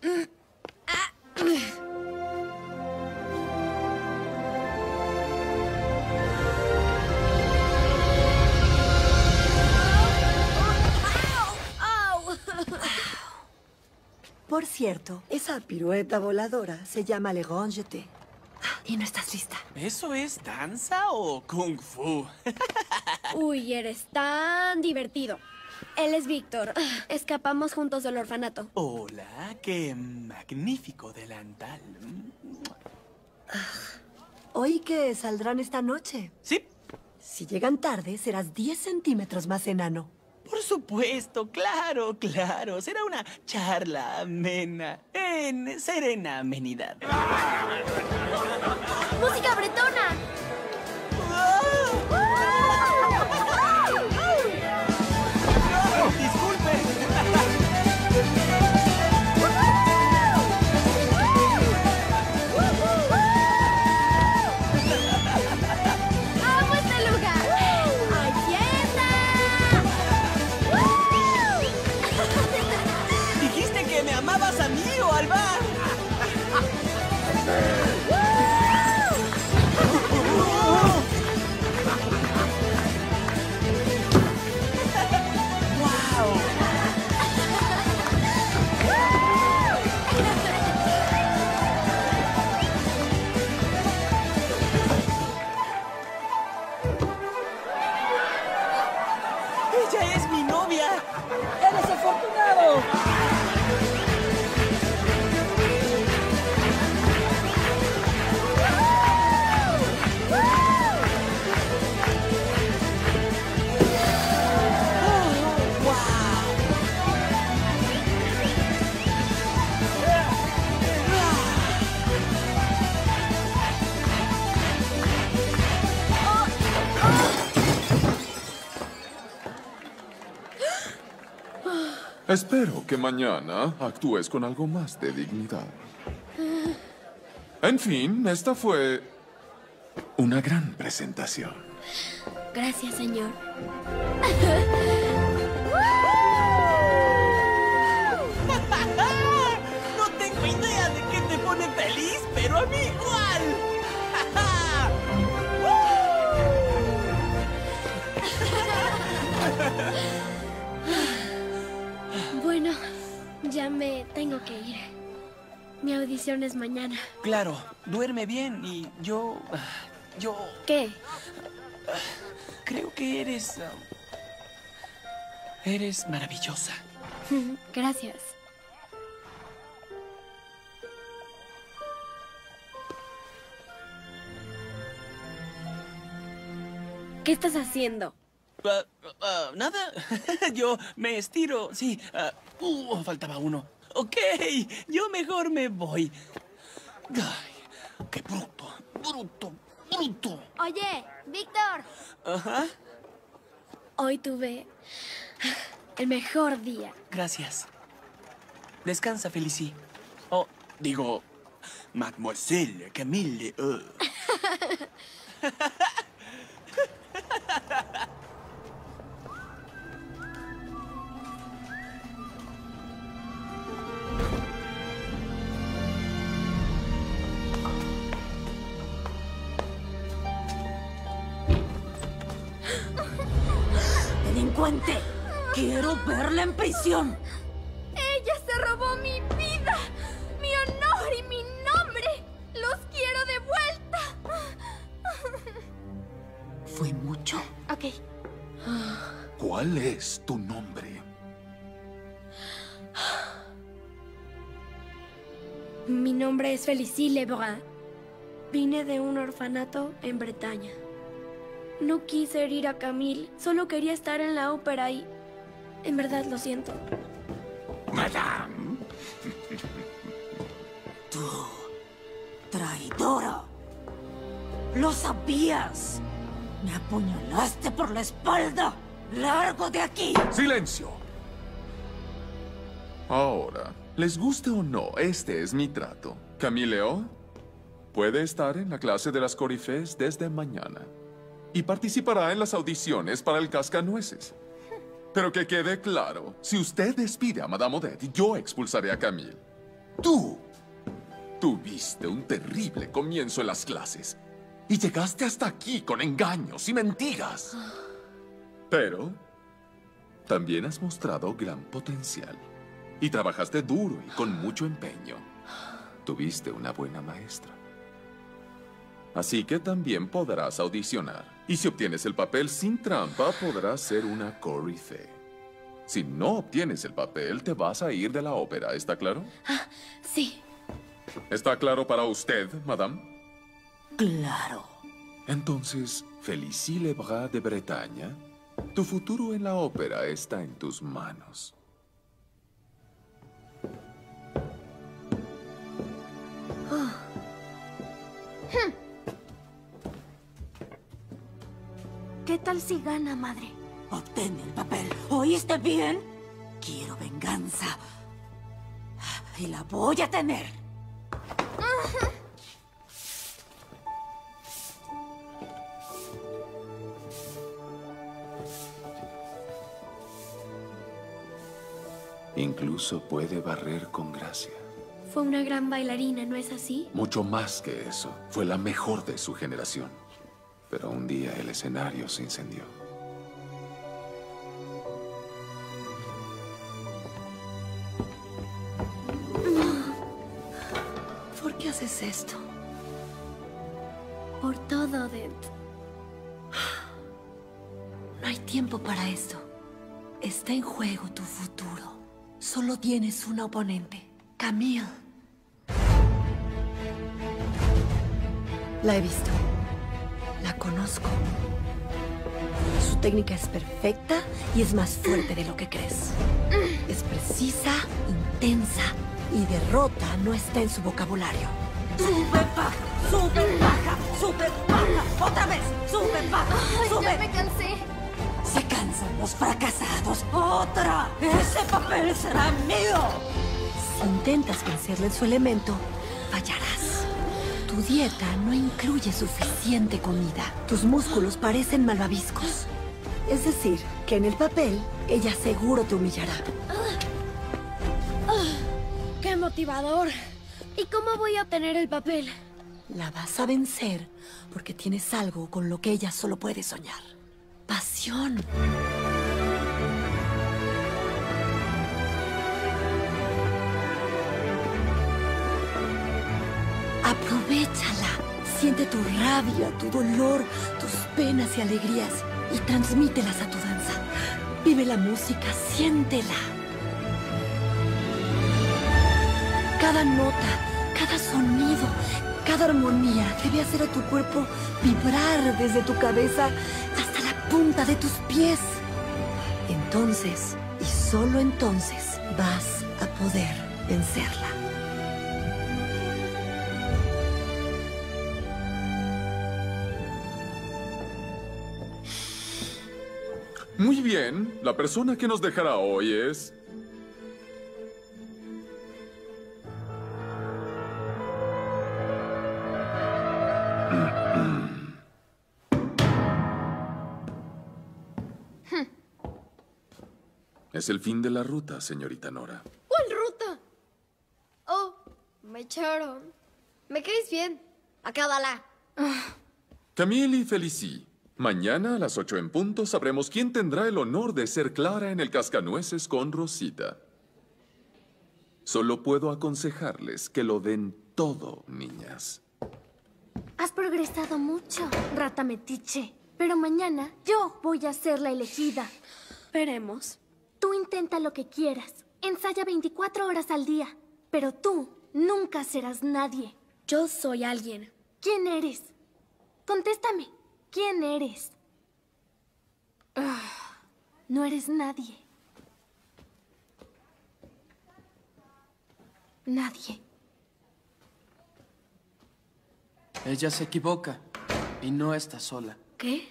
Por cierto, esa pirueta voladora se llama Le Grand Jeté. Y no estás lista. ¿Eso es danza o kung fu? Uy, eres tan divertido. Él es Víctor. Escapamos juntos del orfanato. Hola, qué magnífico delantal. Oí que saldrán esta noche. Sí. Si llegan tarde, serás diez centímetros más enano. Por supuesto, claro, claro. Será una charla amena, en serena amenidad. ¡Música bretona! ¡Amo este lugar! ¡Hay fiesta! ¿Dijiste que me amabas a mí o al bar? ¡Ella es mi novia! ¡Eres afortunado! Espero que mañana actúes con algo más de dignidad. En fin, esta fue una gran presentación. Gracias, señor. No tengo idea de qué te pone feliz, pero a mí igual. Bueno, ya me tengo que ir. Mi audición es mañana. Claro, duerme bien y yo... yo... ¿Qué? Creo que eres... uh, eres maravillosa. Gracias. ¿Qué estás haciendo? Uh, uh, nada, yo me estiro, sí. Uh, uh, faltaba uno. Ok, yo mejor me voy. Ay, qué bruto, bruto, bruto. Oye, Víctor. Ajá. Hoy tuve el mejor día. Gracias. Descansa, Felicie. Oh, digo, Mademoiselle Camille. Uh. ¡Delincuente! ¡Quiero verla en prisión! ¡Ella se robó mi vida! ¡Mi honor y mi nombre! ¡Los quiero de vuelta! ¿Fue mucho? Ok. ¿Cuál es tu nombre? Mi nombre es Felicie Lebrun. Vine de un orfanato en Bretaña. No quise herir a Camille, solo quería estar en la ópera y... En verdad lo siento. Madame. Tú, traidora. Lo sabías. Me apuñalaste por la espalda. ¡Largo de aquí! ¡Silencio! Ahora, les guste o no, este es mi trato. Camileo puede estar en la clase de las Corifées desde mañana. Y participará en las audiciones para el Cascanueces. Pero que quede claro, si usted despide a Madame Odette, yo expulsaré a Camille. Tú tuviste un terrible comienzo en las clases y llegaste hasta aquí con engaños y mentiras. Pero también has mostrado gran potencial y trabajaste duro y con mucho empeño. Tuviste una buena maestra. Así que también podrás audicionar. Y si obtienes el papel sin trampa, podrás ser una Corey Fay. Si no obtienes el papel, te vas a ir de la ópera, ¿está claro? Ah, sí. ¿Está claro para usted, madame? Claro. Entonces, Félicie Lebras de Bretaña, tu futuro en la ópera está en tus manos. Oh. Hmm. ¿Qué tal si gana, madre? Obtén el papel. ¿Oíste bien? Quiero venganza. Y la voy a tener. Incluso puede barrer con gracia. Fue una gran bailarina, ¿no es así? Mucho más que eso. Fue la mejor de su generación. Pero un día el escenario se incendió. ¿Por qué haces esto? Por todo, Odette. No hay tiempo para esto. Está en juego tu futuro. Solo tienes una oponente, Camille. La he visto. La conozco. Su técnica es perfecta y es más fuerte de lo que crees. Es precisa, intensa y derrota no está en su vocabulario. ¡Sube, baja! ¡Sube, baja! ¡Sube, baja! ¡Otra vez! ¡Sube, baja! Ay, ¡Sube! ya me cansé. Se cansan los fracasados. ¡Otra! ¡Ese papel será mío! Si intentas vencerle en su elemento, fallarás. Tu dieta no incluye suficiente comida. Tus músculos parecen malvaviscos. Es decir, que en el papel, ella seguro te humillará. ¡Qué motivador! ¿Y cómo voy a obtener el papel? La vas a vencer porque tienes algo con lo que ella solo puede soñar. Pasión. Aprovéchala. Siente tu rabia, tu dolor, tus penas y alegrías y transmítelas a tu danza. Vive la música, siéntela. Cada nota, cada sonido, cada armonía debe hacer a tu cuerpo vibrar desde tu cabeza hasta la punta de tus pies. Entonces, y solo entonces, vas a poder vencerla. Muy bien. La persona que nos dejará hoy es... Es el fin de la ruta, señorita Nora. ¿Cuál ruta? Oh, me echaron. Me caes bien. Acábala. Camille y Félicie, mañana a las ocho en punto sabremos quién tendrá el honor de ser Clara en el Cascanueces con Rosita. Solo puedo aconsejarles que lo den todo, niñas. Has progresado mucho, rata metiche. Pero mañana yo voy a ser la elegida. Veremos. Tú intenta lo que quieras. Ensaya veinticuatro horas al día. Pero tú nunca serás nadie. Yo soy alguien. ¿Quién eres? Contéstame. ¿Quién eres? Ah, no eres nadie. Nadie. Ella se equivoca y no está sola. ¿Qué?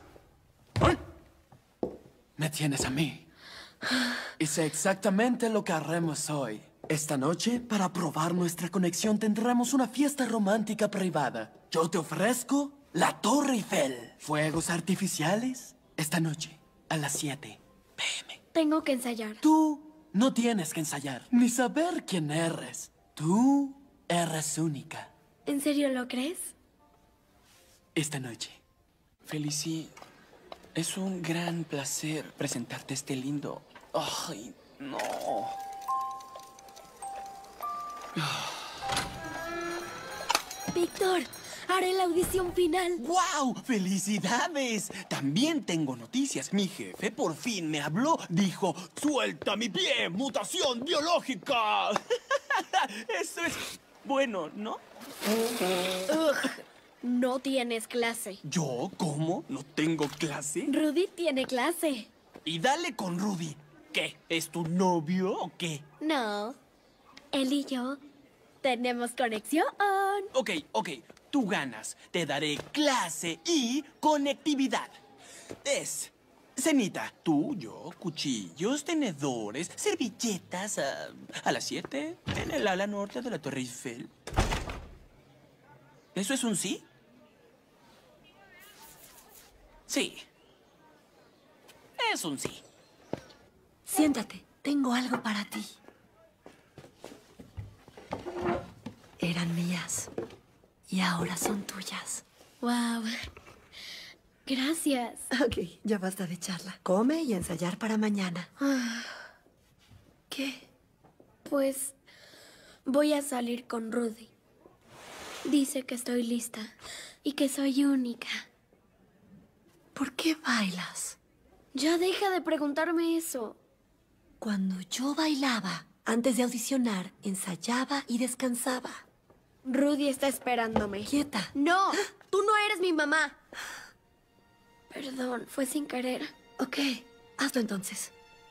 Me tienes a mí. Y sé exactamente lo que haremos hoy. Esta noche, para probar nuestra conexión, tendremos una fiesta romántica privada. Yo te ofrezco la Torre Eiffel. Fuegos artificiales esta noche a las siete pe eme. Tengo que ensayar. Tú no tienes que ensayar, ni saber quién eres. Tú eres única. ¿En serio lo crees? Esta noche. Felicie, es un gran placer presentarte este lindo... ¡Ay, no! Víctor, haré la audición final. ¡Guau! ¡Felicidades! También tengo noticias. Mi jefe por fin me habló. Dijo, ¡suelta mi pie! ¡Mutación biológica! Eso es bueno, ¿no? Ugh, no tienes clase. ¿Yo? ¿Cómo? ¿No tengo clase? Rudy tiene clase. Y dale con Rudy. ¿Qué? ¿Es tu novio o qué? No, él y yo tenemos conexión. Ok, ok. Tú ganas. Te daré clase y conectividad. Es... Cenita, tú, yo, cuchillos, tenedores, servilletas a, a las siete en el ala norte de la Torre Eiffel. ¿Eso es un sí? Sí. Es un sí. Siéntate, tengo algo para ti. Eran mías y ahora son tuyas. Wow. Gracias. Ok, ya basta de charla. Come y ensayar para mañana. ¿Qué? Pues voy a salir con Rudy. Dice que estoy lista y que soy única. ¿Por qué bailas? Ya deja de preguntarme eso. Cuando yo bailaba, antes de audicionar, ensayaba y descansaba. Rudy está esperándome. Quieta. No, tú no eres mi mamá. Perdón, fue sin querer. Ok, hazlo entonces.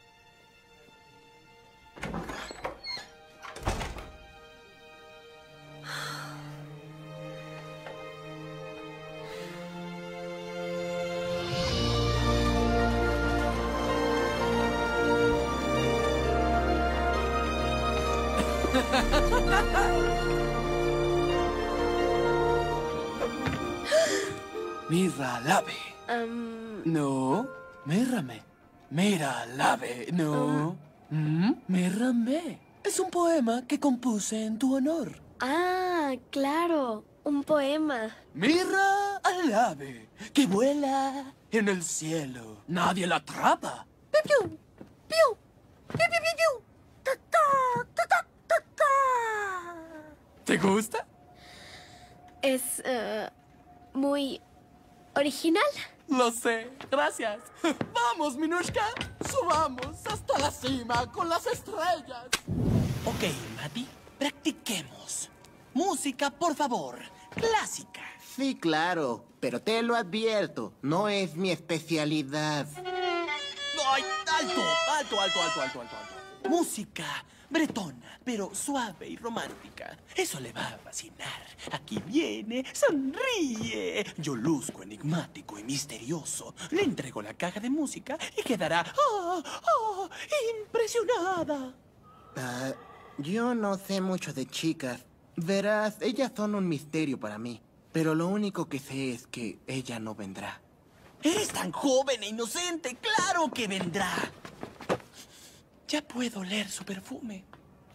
Mira al ave. Um, No, mírame. Mira al ave. No. ¿Mm? Mírame. Es un poema que compuse en tu honor. Ah, claro. Un poema. Mira al ave que vuela en el cielo. Nadie la atrapa. ¡Piu, piu! ¡Piu! ¡Piu, piu, piu, piu! ¡Ta, ta, ta, ta, ta, ta! ¿Te gusta? Es eh, muy original. Lo sé. Gracias. Vamos, Minushka. Subamos hasta la cima con las estrellas. Ok, Mati, practiquemos. Música, por favor. Clásica. Sí, claro, pero te lo advierto, no es mi especialidad. ¡Ay! ¡Alto! ¡Alto, alto, alto, alto, alto, alto! Música bretona, pero suave y romántica. Eso le va a fascinar. Aquí viene, sonríe. Yo luzco enigmático y misterioso. Le entrego la caja de música y quedará... ¡Oh, oh! ¡Impresionada! Ah, yo no sé mucho de chicas. Verás, ellas son un misterio para mí. Pero lo único que sé es que ella no vendrá. Eres tan joven e inocente. ¡Claro que vendrá! Ya puedo oler su perfume.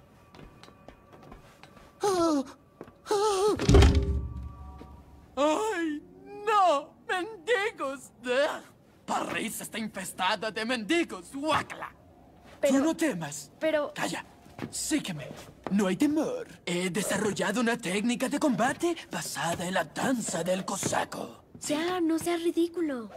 Oh, oh. ¡Ay, no! ¡Mendigos! ¡Ugh! París está infestada de mendigos. ¡Guácala! Pero- Tú no temas. Pero... Calla. Sígueme. No hay temor. He desarrollado una técnica de combate basada en la danza del cosaco. Ya, no seas ridículo.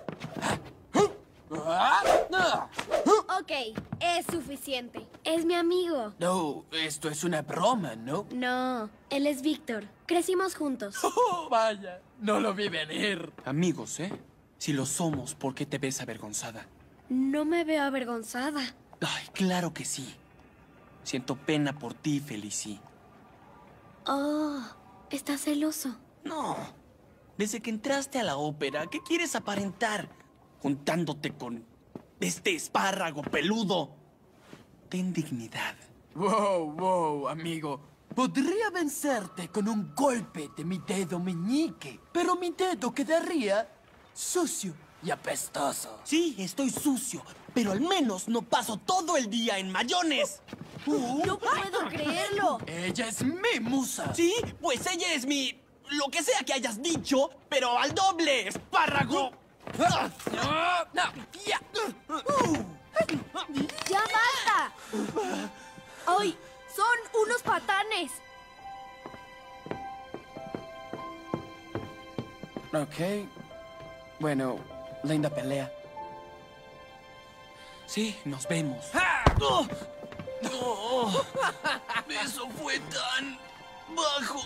Ah, ah. Ok, es suficiente. Es mi amigo. No, esto es una broma, ¿no? No, él es Víctor. Crecimos juntos. Oh, vaya, no lo vi venir. Amigos, ¿eh? Si lo somos, ¿por qué te ves avergonzada? No me veo avergonzada. Ay, claro que sí. Siento pena por ti, Felicie. Oh, ¿estás celoso? No. Desde que entraste a la ópera, ¿qué quieres aparentar? Juntándote con este espárrago peludo. Ten dignidad. Wow, wow, amigo. Podría vencerte con un golpe de mi dedo meñique, pero mi dedo quedaría sucio y apestoso. Sí, estoy sucio, pero al menos no paso todo el día en mayones. No puedo creerlo. Ella es mi musa. Sí, pues ella es mi... lo que sea que hayas dicho, pero al doble, espárrago. ¡Ya basta! ¡Ay! ¡Son unos patanes! Ok. Bueno, linda pelea. Sí, nos vemos. Oh. Oh, eso fue tan bajo.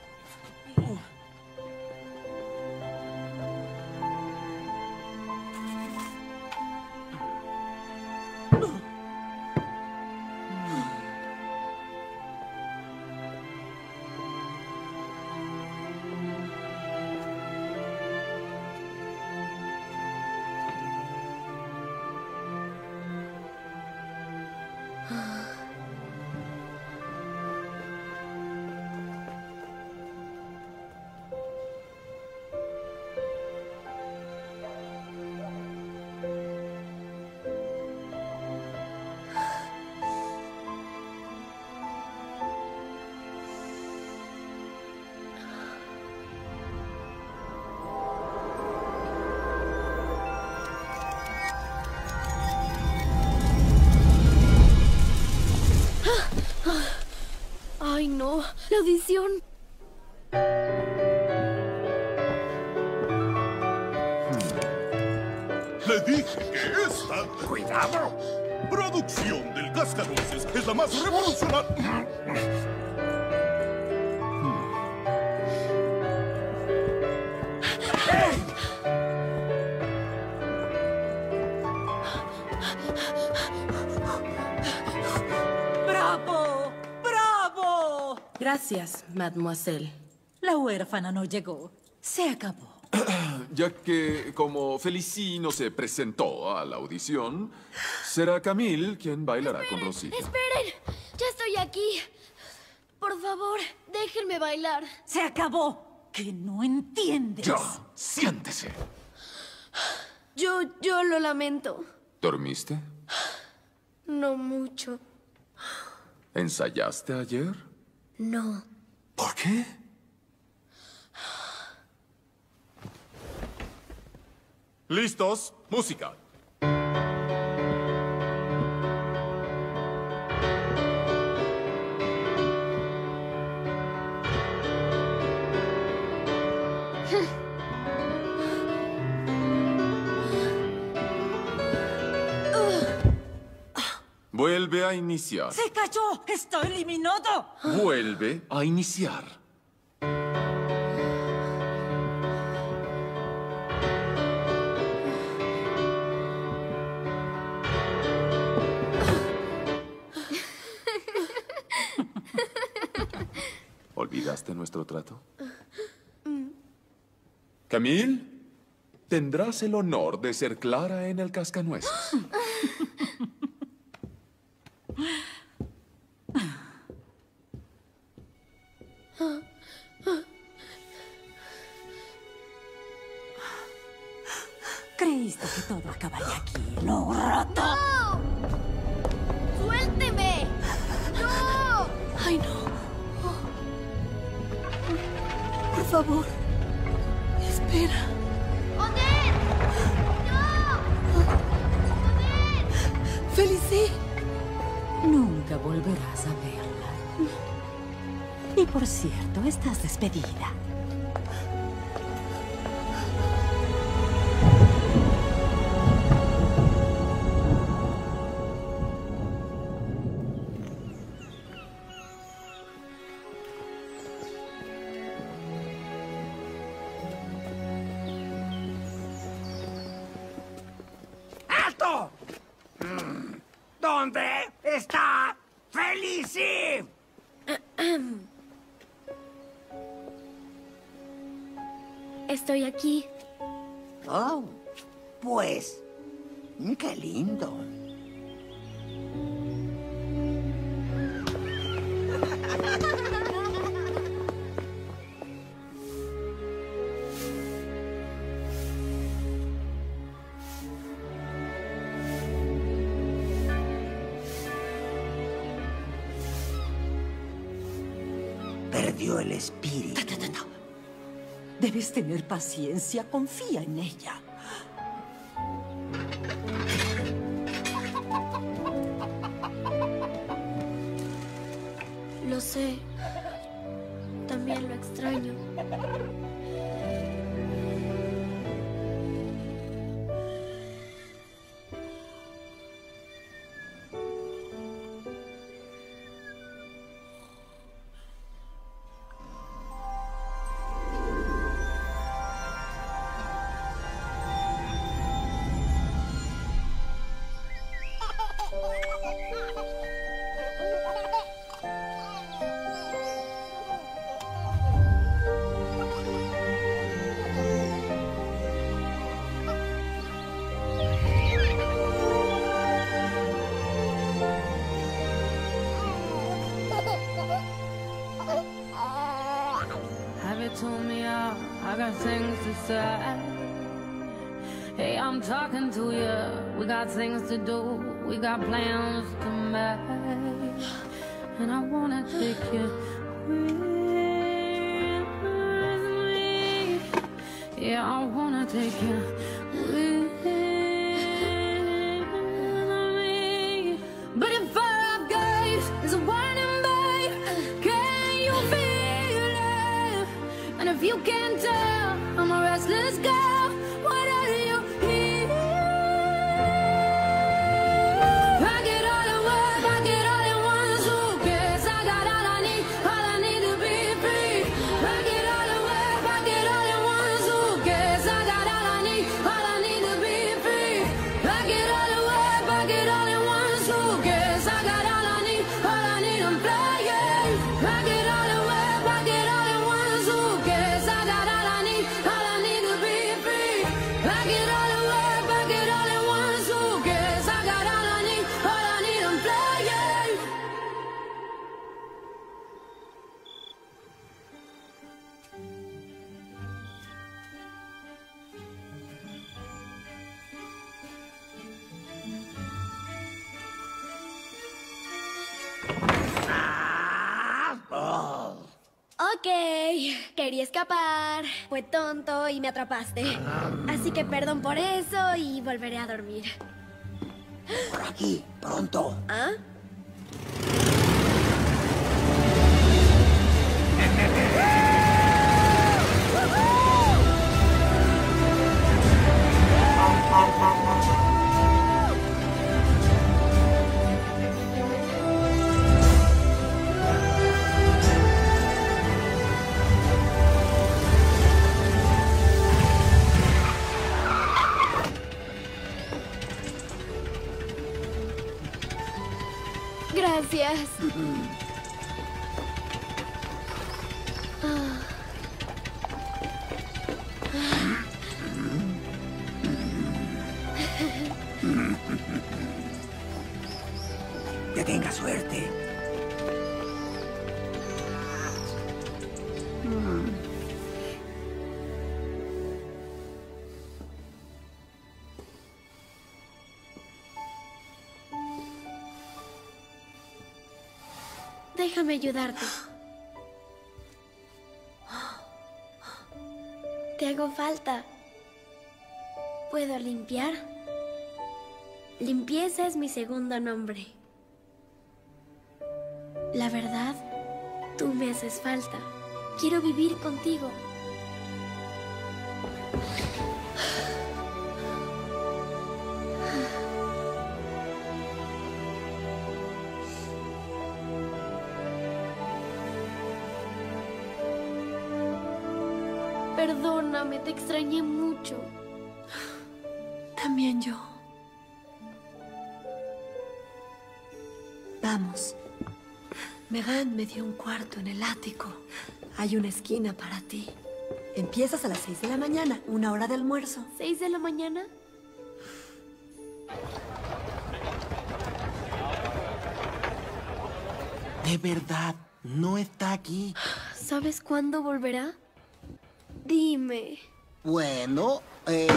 ¡Ay, no! ¡La audición! Le dije que esta... ¡Cuidado! Producción del Cascanueces es la más revolucionaria... ¡Bravo! ¡Bravo! Gracias, mademoiselle. La huérfana no llegó. Se acabó. Ya que, como Felicie no se presentó a la audición, será Camille quien bailará con Rosita. ¡Esperen! ¡Ya estoy aquí! Por favor, déjenme bailar. Se acabó. ¿Que no entiendes? Ya, siéntese. Yo, yo lo lamento. ¿Dormiste? No mucho. ¿Ensayaste ayer? No. ¿Por qué? ¿Listos? Música. Vuelve a iniciar. ¡Se cayó! ¡Está eliminado! Vuelve a iniciar. ¿Olvidaste nuestro trato? Camille, tendrás el honor de ser Clara en el Cascanueces. Creíste que todo acabaría aquí, ¿no, rata? ¡No! ¡Suélteme! ¡No! ¡Ay, no! Por favor, espera. ¡Odette! ¡No! ¡Odette! ¡Felicie! Nunca volverás a verla. Y por cierto, estás despedida. ¡Alto! ¿Dónde está Felicie? Estoy aquí. Oh, pues, qué lindo. perdió el espíritu. Debes tener paciencia. Confía en ella. Lo sé. También lo extraño. Hey, I'm talking to you. We got things to do. We got plans to make. And I wanna take you with me. Yeah, I wanna take you with me. But if our gaze is a warning, babe, can you feel it? And if you can't tell, I'm a restless girl. What are you here? Pack it all away, pack it all in one suitcase. I got all I need, all I need to be free. Pack it all away, pack it all in one suitcase. I got all I need, all I need to be free. Pack it all away, pack it all in one suitcase. I got all I need, all I need, I'm flying. Pack it all away, pack it all in one suitcase. I got all I need, all I need to be free. Pack it all away, pack it all in one suitcase. I got all I need, all I need, I'm flying. Ok, quería escapar. Fue tonto y me atrapaste. Así que perdón por eso y volveré a dormir. Por aquí, pronto. ¿Ah? Gracias. Ah. Que tenga suerte. Déjame ayudarte. Te hago falta. ¿Puedo limpiar? Limpieza es mi segundo nombre. La verdad, tú me haces falta. Quiero vivir contigo. Perdóname, te extrañé mucho. También yo. Vamos. Megan me dio un cuarto en el ático. Hay una esquina para ti. Empiezas a las seis de la mañana, una hora de almuerzo. ¿Seis de la mañana? De verdad, no está aquí. ¿Sabes cuándo volverá? Dime. Bueno, eh...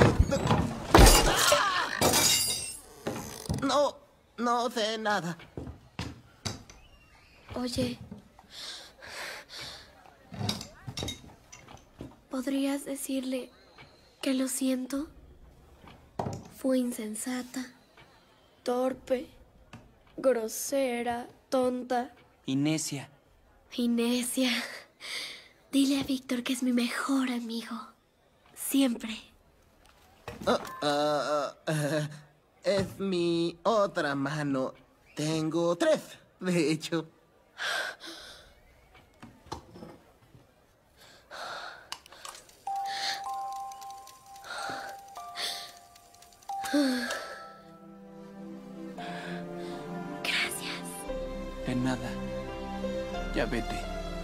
No, no sé nada. Oye, ¿Podrías decirle que lo siento? Fue insensata, torpe, grosera, tonta y necia. y necia. Dile a Víctor que es mi mejor amigo. Siempre. Oh, ah, ah, es mi otra mano. Tengo tres, de hecho. Gracias. De nada. Ya vete.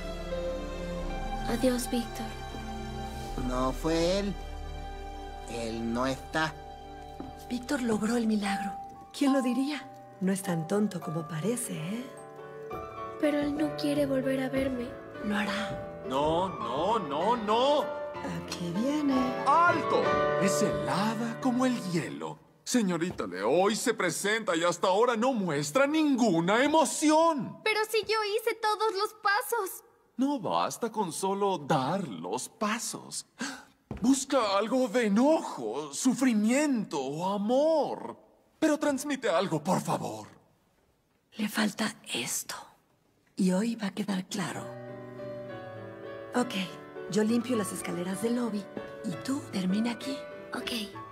Adiós, Víctor. No fue él. Él no está. Víctor logró el milagro. ¿Quién lo diría? No es tan tonto como parece, ¿eh? Pero él no quiere volver a verme. Lo hará. No, no, no, no. Aquí viene. ¡Alto! Es helada como el hielo. Señorita Leo, hoy se presenta y hasta ahora no muestra ninguna emoción. Pero si yo hice todos los pasos. No basta con solo dar los pasos. Busca algo de enojo, sufrimiento o amor. Pero transmite algo, por favor. Le falta esto. Y hoy va a quedar claro. Ok, yo limpio las escaleras del lobby y tú termina aquí. Ok.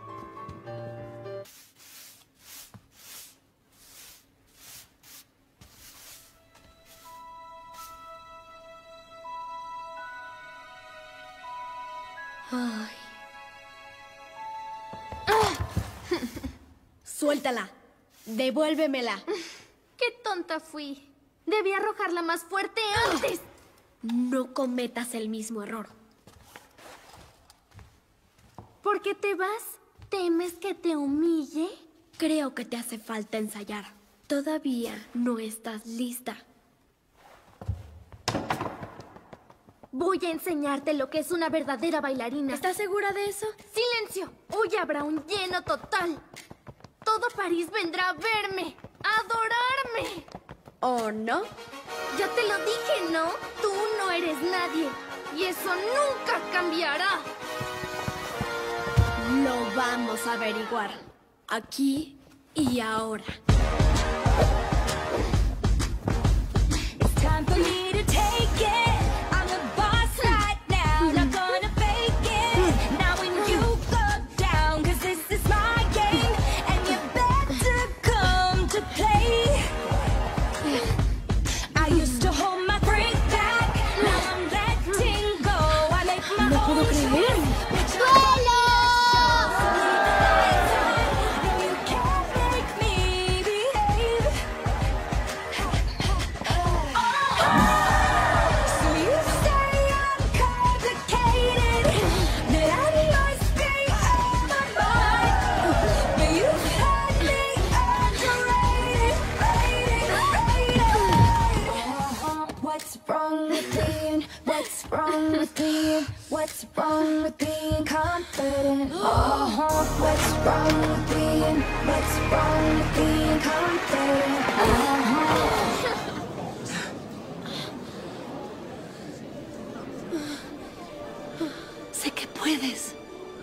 Ay. Suéltala. Devuélvemela. Qué tonta fui. Debí arrojarla más fuerte antes. No cometas el mismo error. ¿Por qué te vas? ¿Temes que te humille? Creo que te hace falta ensayar. Todavía no estás lista. Voy a enseñarte lo que es una verdadera bailarina. ¿Estás segura de eso? ¡Silencio! Hoy habrá un lleno total. Todo París vendrá a verme, a adorarme. ¿O no? Ya te lo dije, ¿no? Tú no eres nadie. Y eso nunca cambiará. Lo vamos a averiguar. Aquí y ahora. It's time for me to take it. I'm the boss right now. Not gonna fake it. Now when you go down, 'cause this is my game. And you better come to play. I used to hold my freak back. Now I'm letting go. I make my No puedo own creer. choice. ¡Duelo! You can't make me behave. So you say I'm complicated, that I must be out of my mind. But you've had me underrated, rated, rated. What's wrong with being, what's wrong with being, what's wrong with being confident? Oh, what's wrong with being, what's wrong with being confident? Oh. Sé que puedes.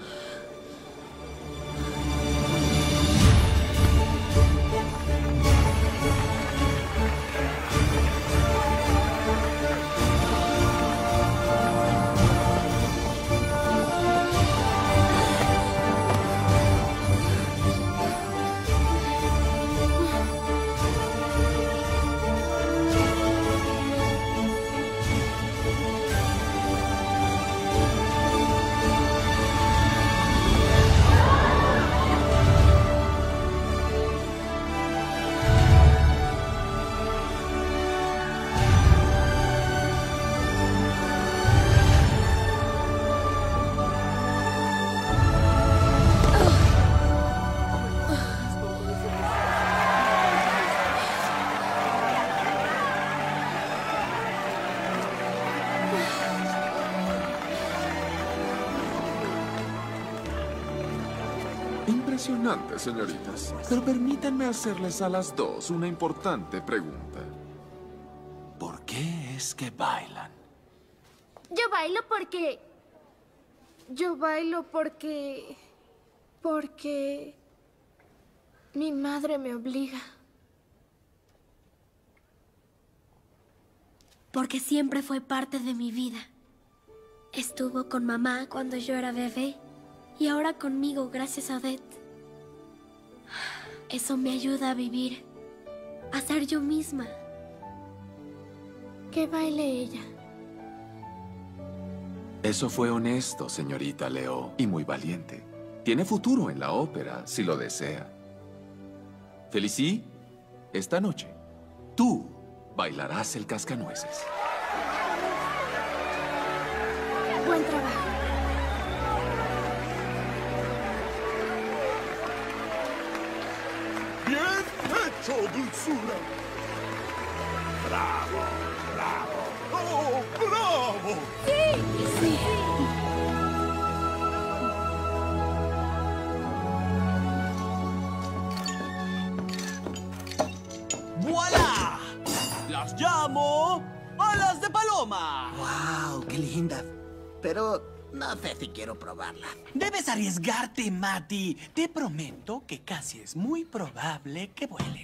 Impresionante, señoritas. Pero permítanme hacerles a las dos una importante pregunta. ¿Por qué es que bailan? Yo bailo porque Yo bailo porque... porque... mi madre me obliga. Porque siempre fue parte de mi vida. Estuvo con mamá cuando yo era bebé y ahora conmigo gracias a Odette. Eso me ayuda a vivir, a ser yo misma. Que baile ella. Eso fue honesto, señorita Leo, y muy valiente. Tiene futuro en la ópera, si lo desea. Felicie, esta noche, tú bailarás el cascanueces. Buen trabajo. ¡Bien hecho, dulzura! ¡Bravo! ¡Bravo! ¡Oh, bravo! ¡Sí! ¡Sí! ¡Voilá! ¡Las llamo alas de paloma! ¡Wow! ¡Qué lindas! Pero no sé si quiero probarlas. Debes arriesgarte, Matty. Te prometo que casi es muy probable que vuelen.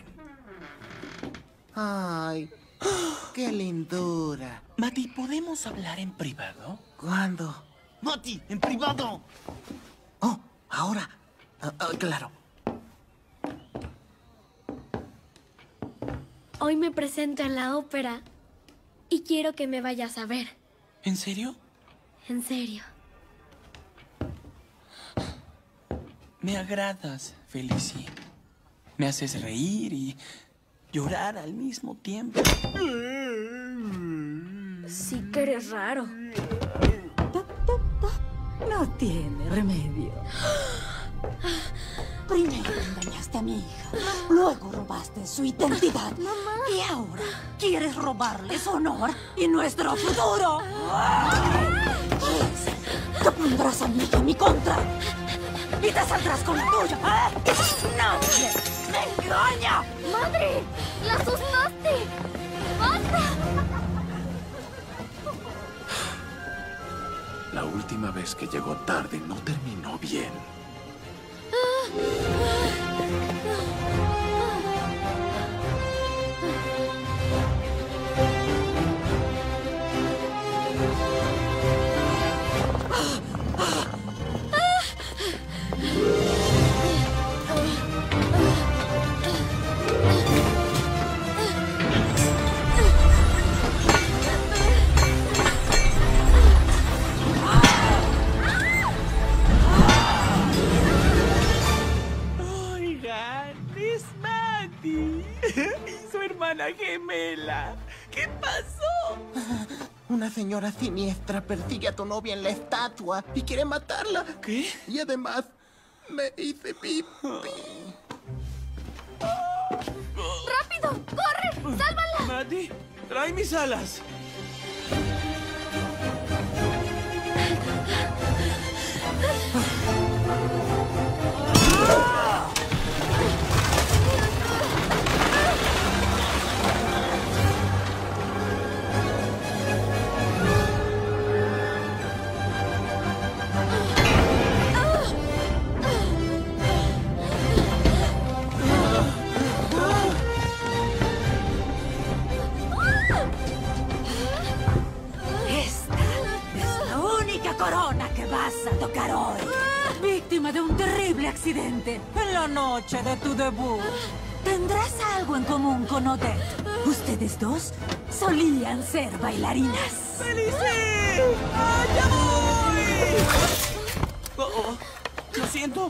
¡Ay! ¡Qué lindura! Matty, ¿podemos hablar en privado? ¿Cuándo? Matty, en privado. Oh, ahora. Ah, ah, claro. Hoy me presento en la ópera y quiero que me vayas a ver. ¿En serio? En serio. Me agradas, Felicie. Me haces reír y llorar al mismo tiempo. Sí que eres raro. No tiene remedio. Primero engañaste a mi hija, luego robaste su identidad. Mamá. Y ahora quieres robarle su honor y nuestro futuro. Te pondrás a mi hija en mi contra y te saldrás con la tuya. ¿Eh? ¡Nadie me engaña! ¡Madre! ¡La asustaste! ¡Basta! La última vez que llegó tarde no terminó bien. Y su hermana gemela. ¿Qué pasó? Una señora siniestra persigue a tu novia en la estatua y quiere matarla. ¿Qué? Y además me hice pipí. ¡Rápido! ¡Corre! ¡Sálvala! Matty, trae mis alas. Corona que vas a tocar hoy. Víctima de un terrible accidente en la noche de tu debut. ¿Tendrás algo en común con Odette? Ustedes dos solían ser bailarinas. ¡Felicie! ¡Allá voy! Oh, oh, lo siento.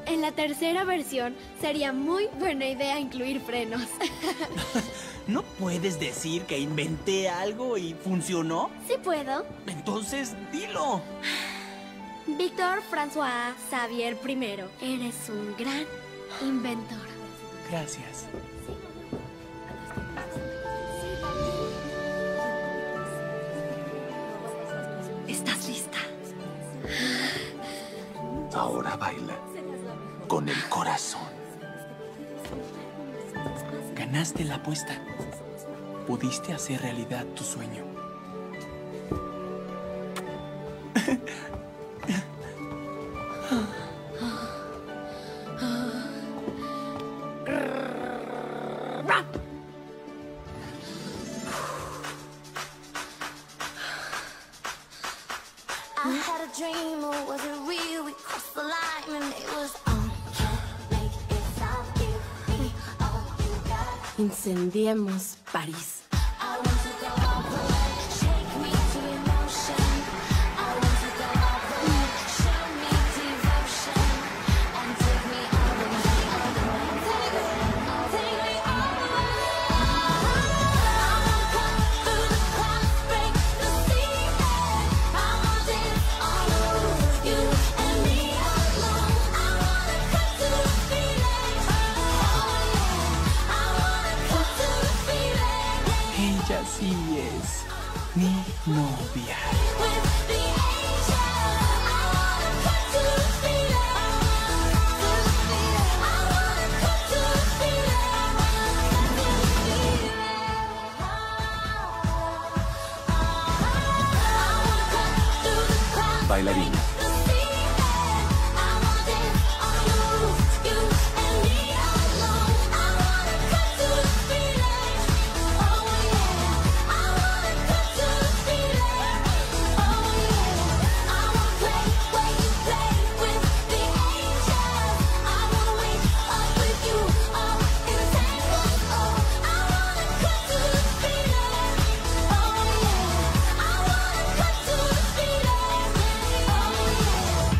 En la tercera versión sería muy buena idea incluir frenos. ¿No puedes decir que inventé algo y funcionó? Sí puedo. Entonces, dilo. Víctor François Xavier primero, eres un gran inventor. Gracias. ¿Estás lista? Ahora baila con el corazón. Ganaste la apuesta. Pudiste hacer realidad tu sueño. I had a dream, or was it real? We crossed the line and it was on. Can't make it stop you. Be all you got. Incendiemos París. I want to go all the way. Shake me to emotion. I want to go all the way. Show me devotion and take me all the way, all the way. Take me, take me all the way. I wanna cut through the clouds, break the sea. I want this all over you and me alone. I wanna cut to the feeling. Oh yeah, I wanna cut to the feeling. Ella sí es mi novia. With the angels, I wanna cut to the feeling. To the feeling, I wanna cut to the feeling. To the feeling. I wanna cut through the clouds. Bailarina. The feeling. I want this on you, you and me alone. I wanna cut to the feeling. Oh yeah, I wanna cut to the feeling. Oh yeah, I wanna play where you play with the angels. I wanna wake up with you all entangled. Oh, I wanna cut to the feeling. Oh yeah, I wanna cut to the feeling. Oh yeah.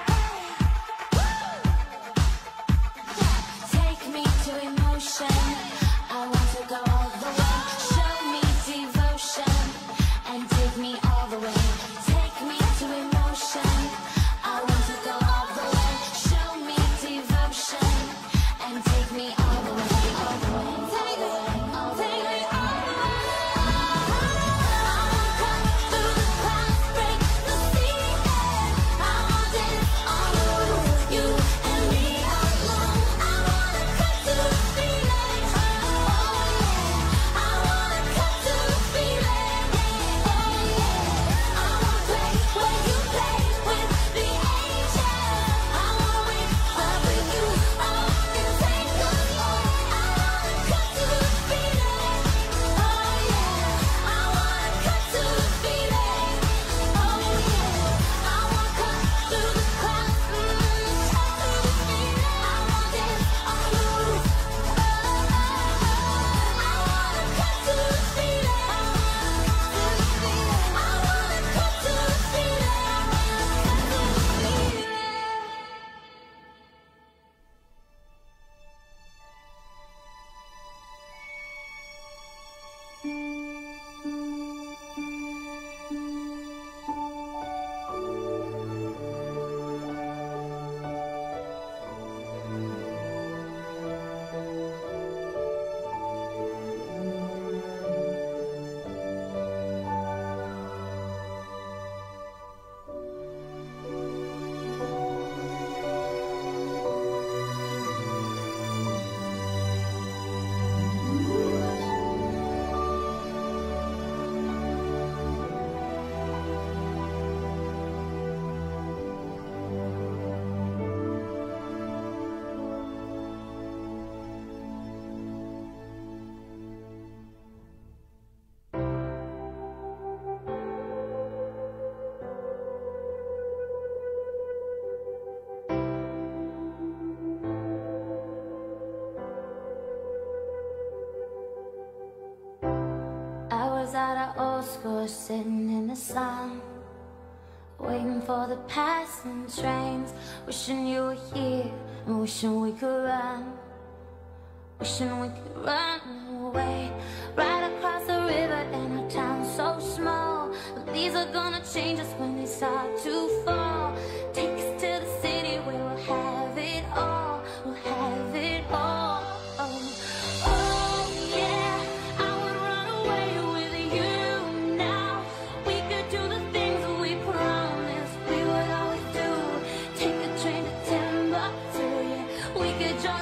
Take me to emotion. I want to go all the way. Show me devotion and take me all the way. Take me to emotion. I want to go all the way. Show me devotion and take me all the way, all the way. Take me, take me all the way. I wanna cut through the clouds, break the sea. I want this all over you and me alone. I wanna cut to the feeling. Oh yeah, I wanna cut to the feeling. Oh yeah, I wanna play where you play with the angels. I wanna wake up with you all entangled. Oh, I wanna cut to the feeling. Oh yeah, I wanna cut to the feeling. Oh yeah, I wanna cut through the clouds, mm, cut through the feeling. I want this on you. Oh, I wanna cut to the feeling. To the feeling. I wanna cut to the feeling. To the feeling. I was at our old school sitting in the sun, waiting for the passing trains, wishing you were here Wishing we could run, wishing we could run away. Right across the river in a town so small. But these are gonna change us when they start to fall. Take us to the city where we'll have it all, we'll have it all. Oh, oh yeah, I would run away with you now. We could do the things we promised we would always do. Take a train to Timbuktu, yeah, we could join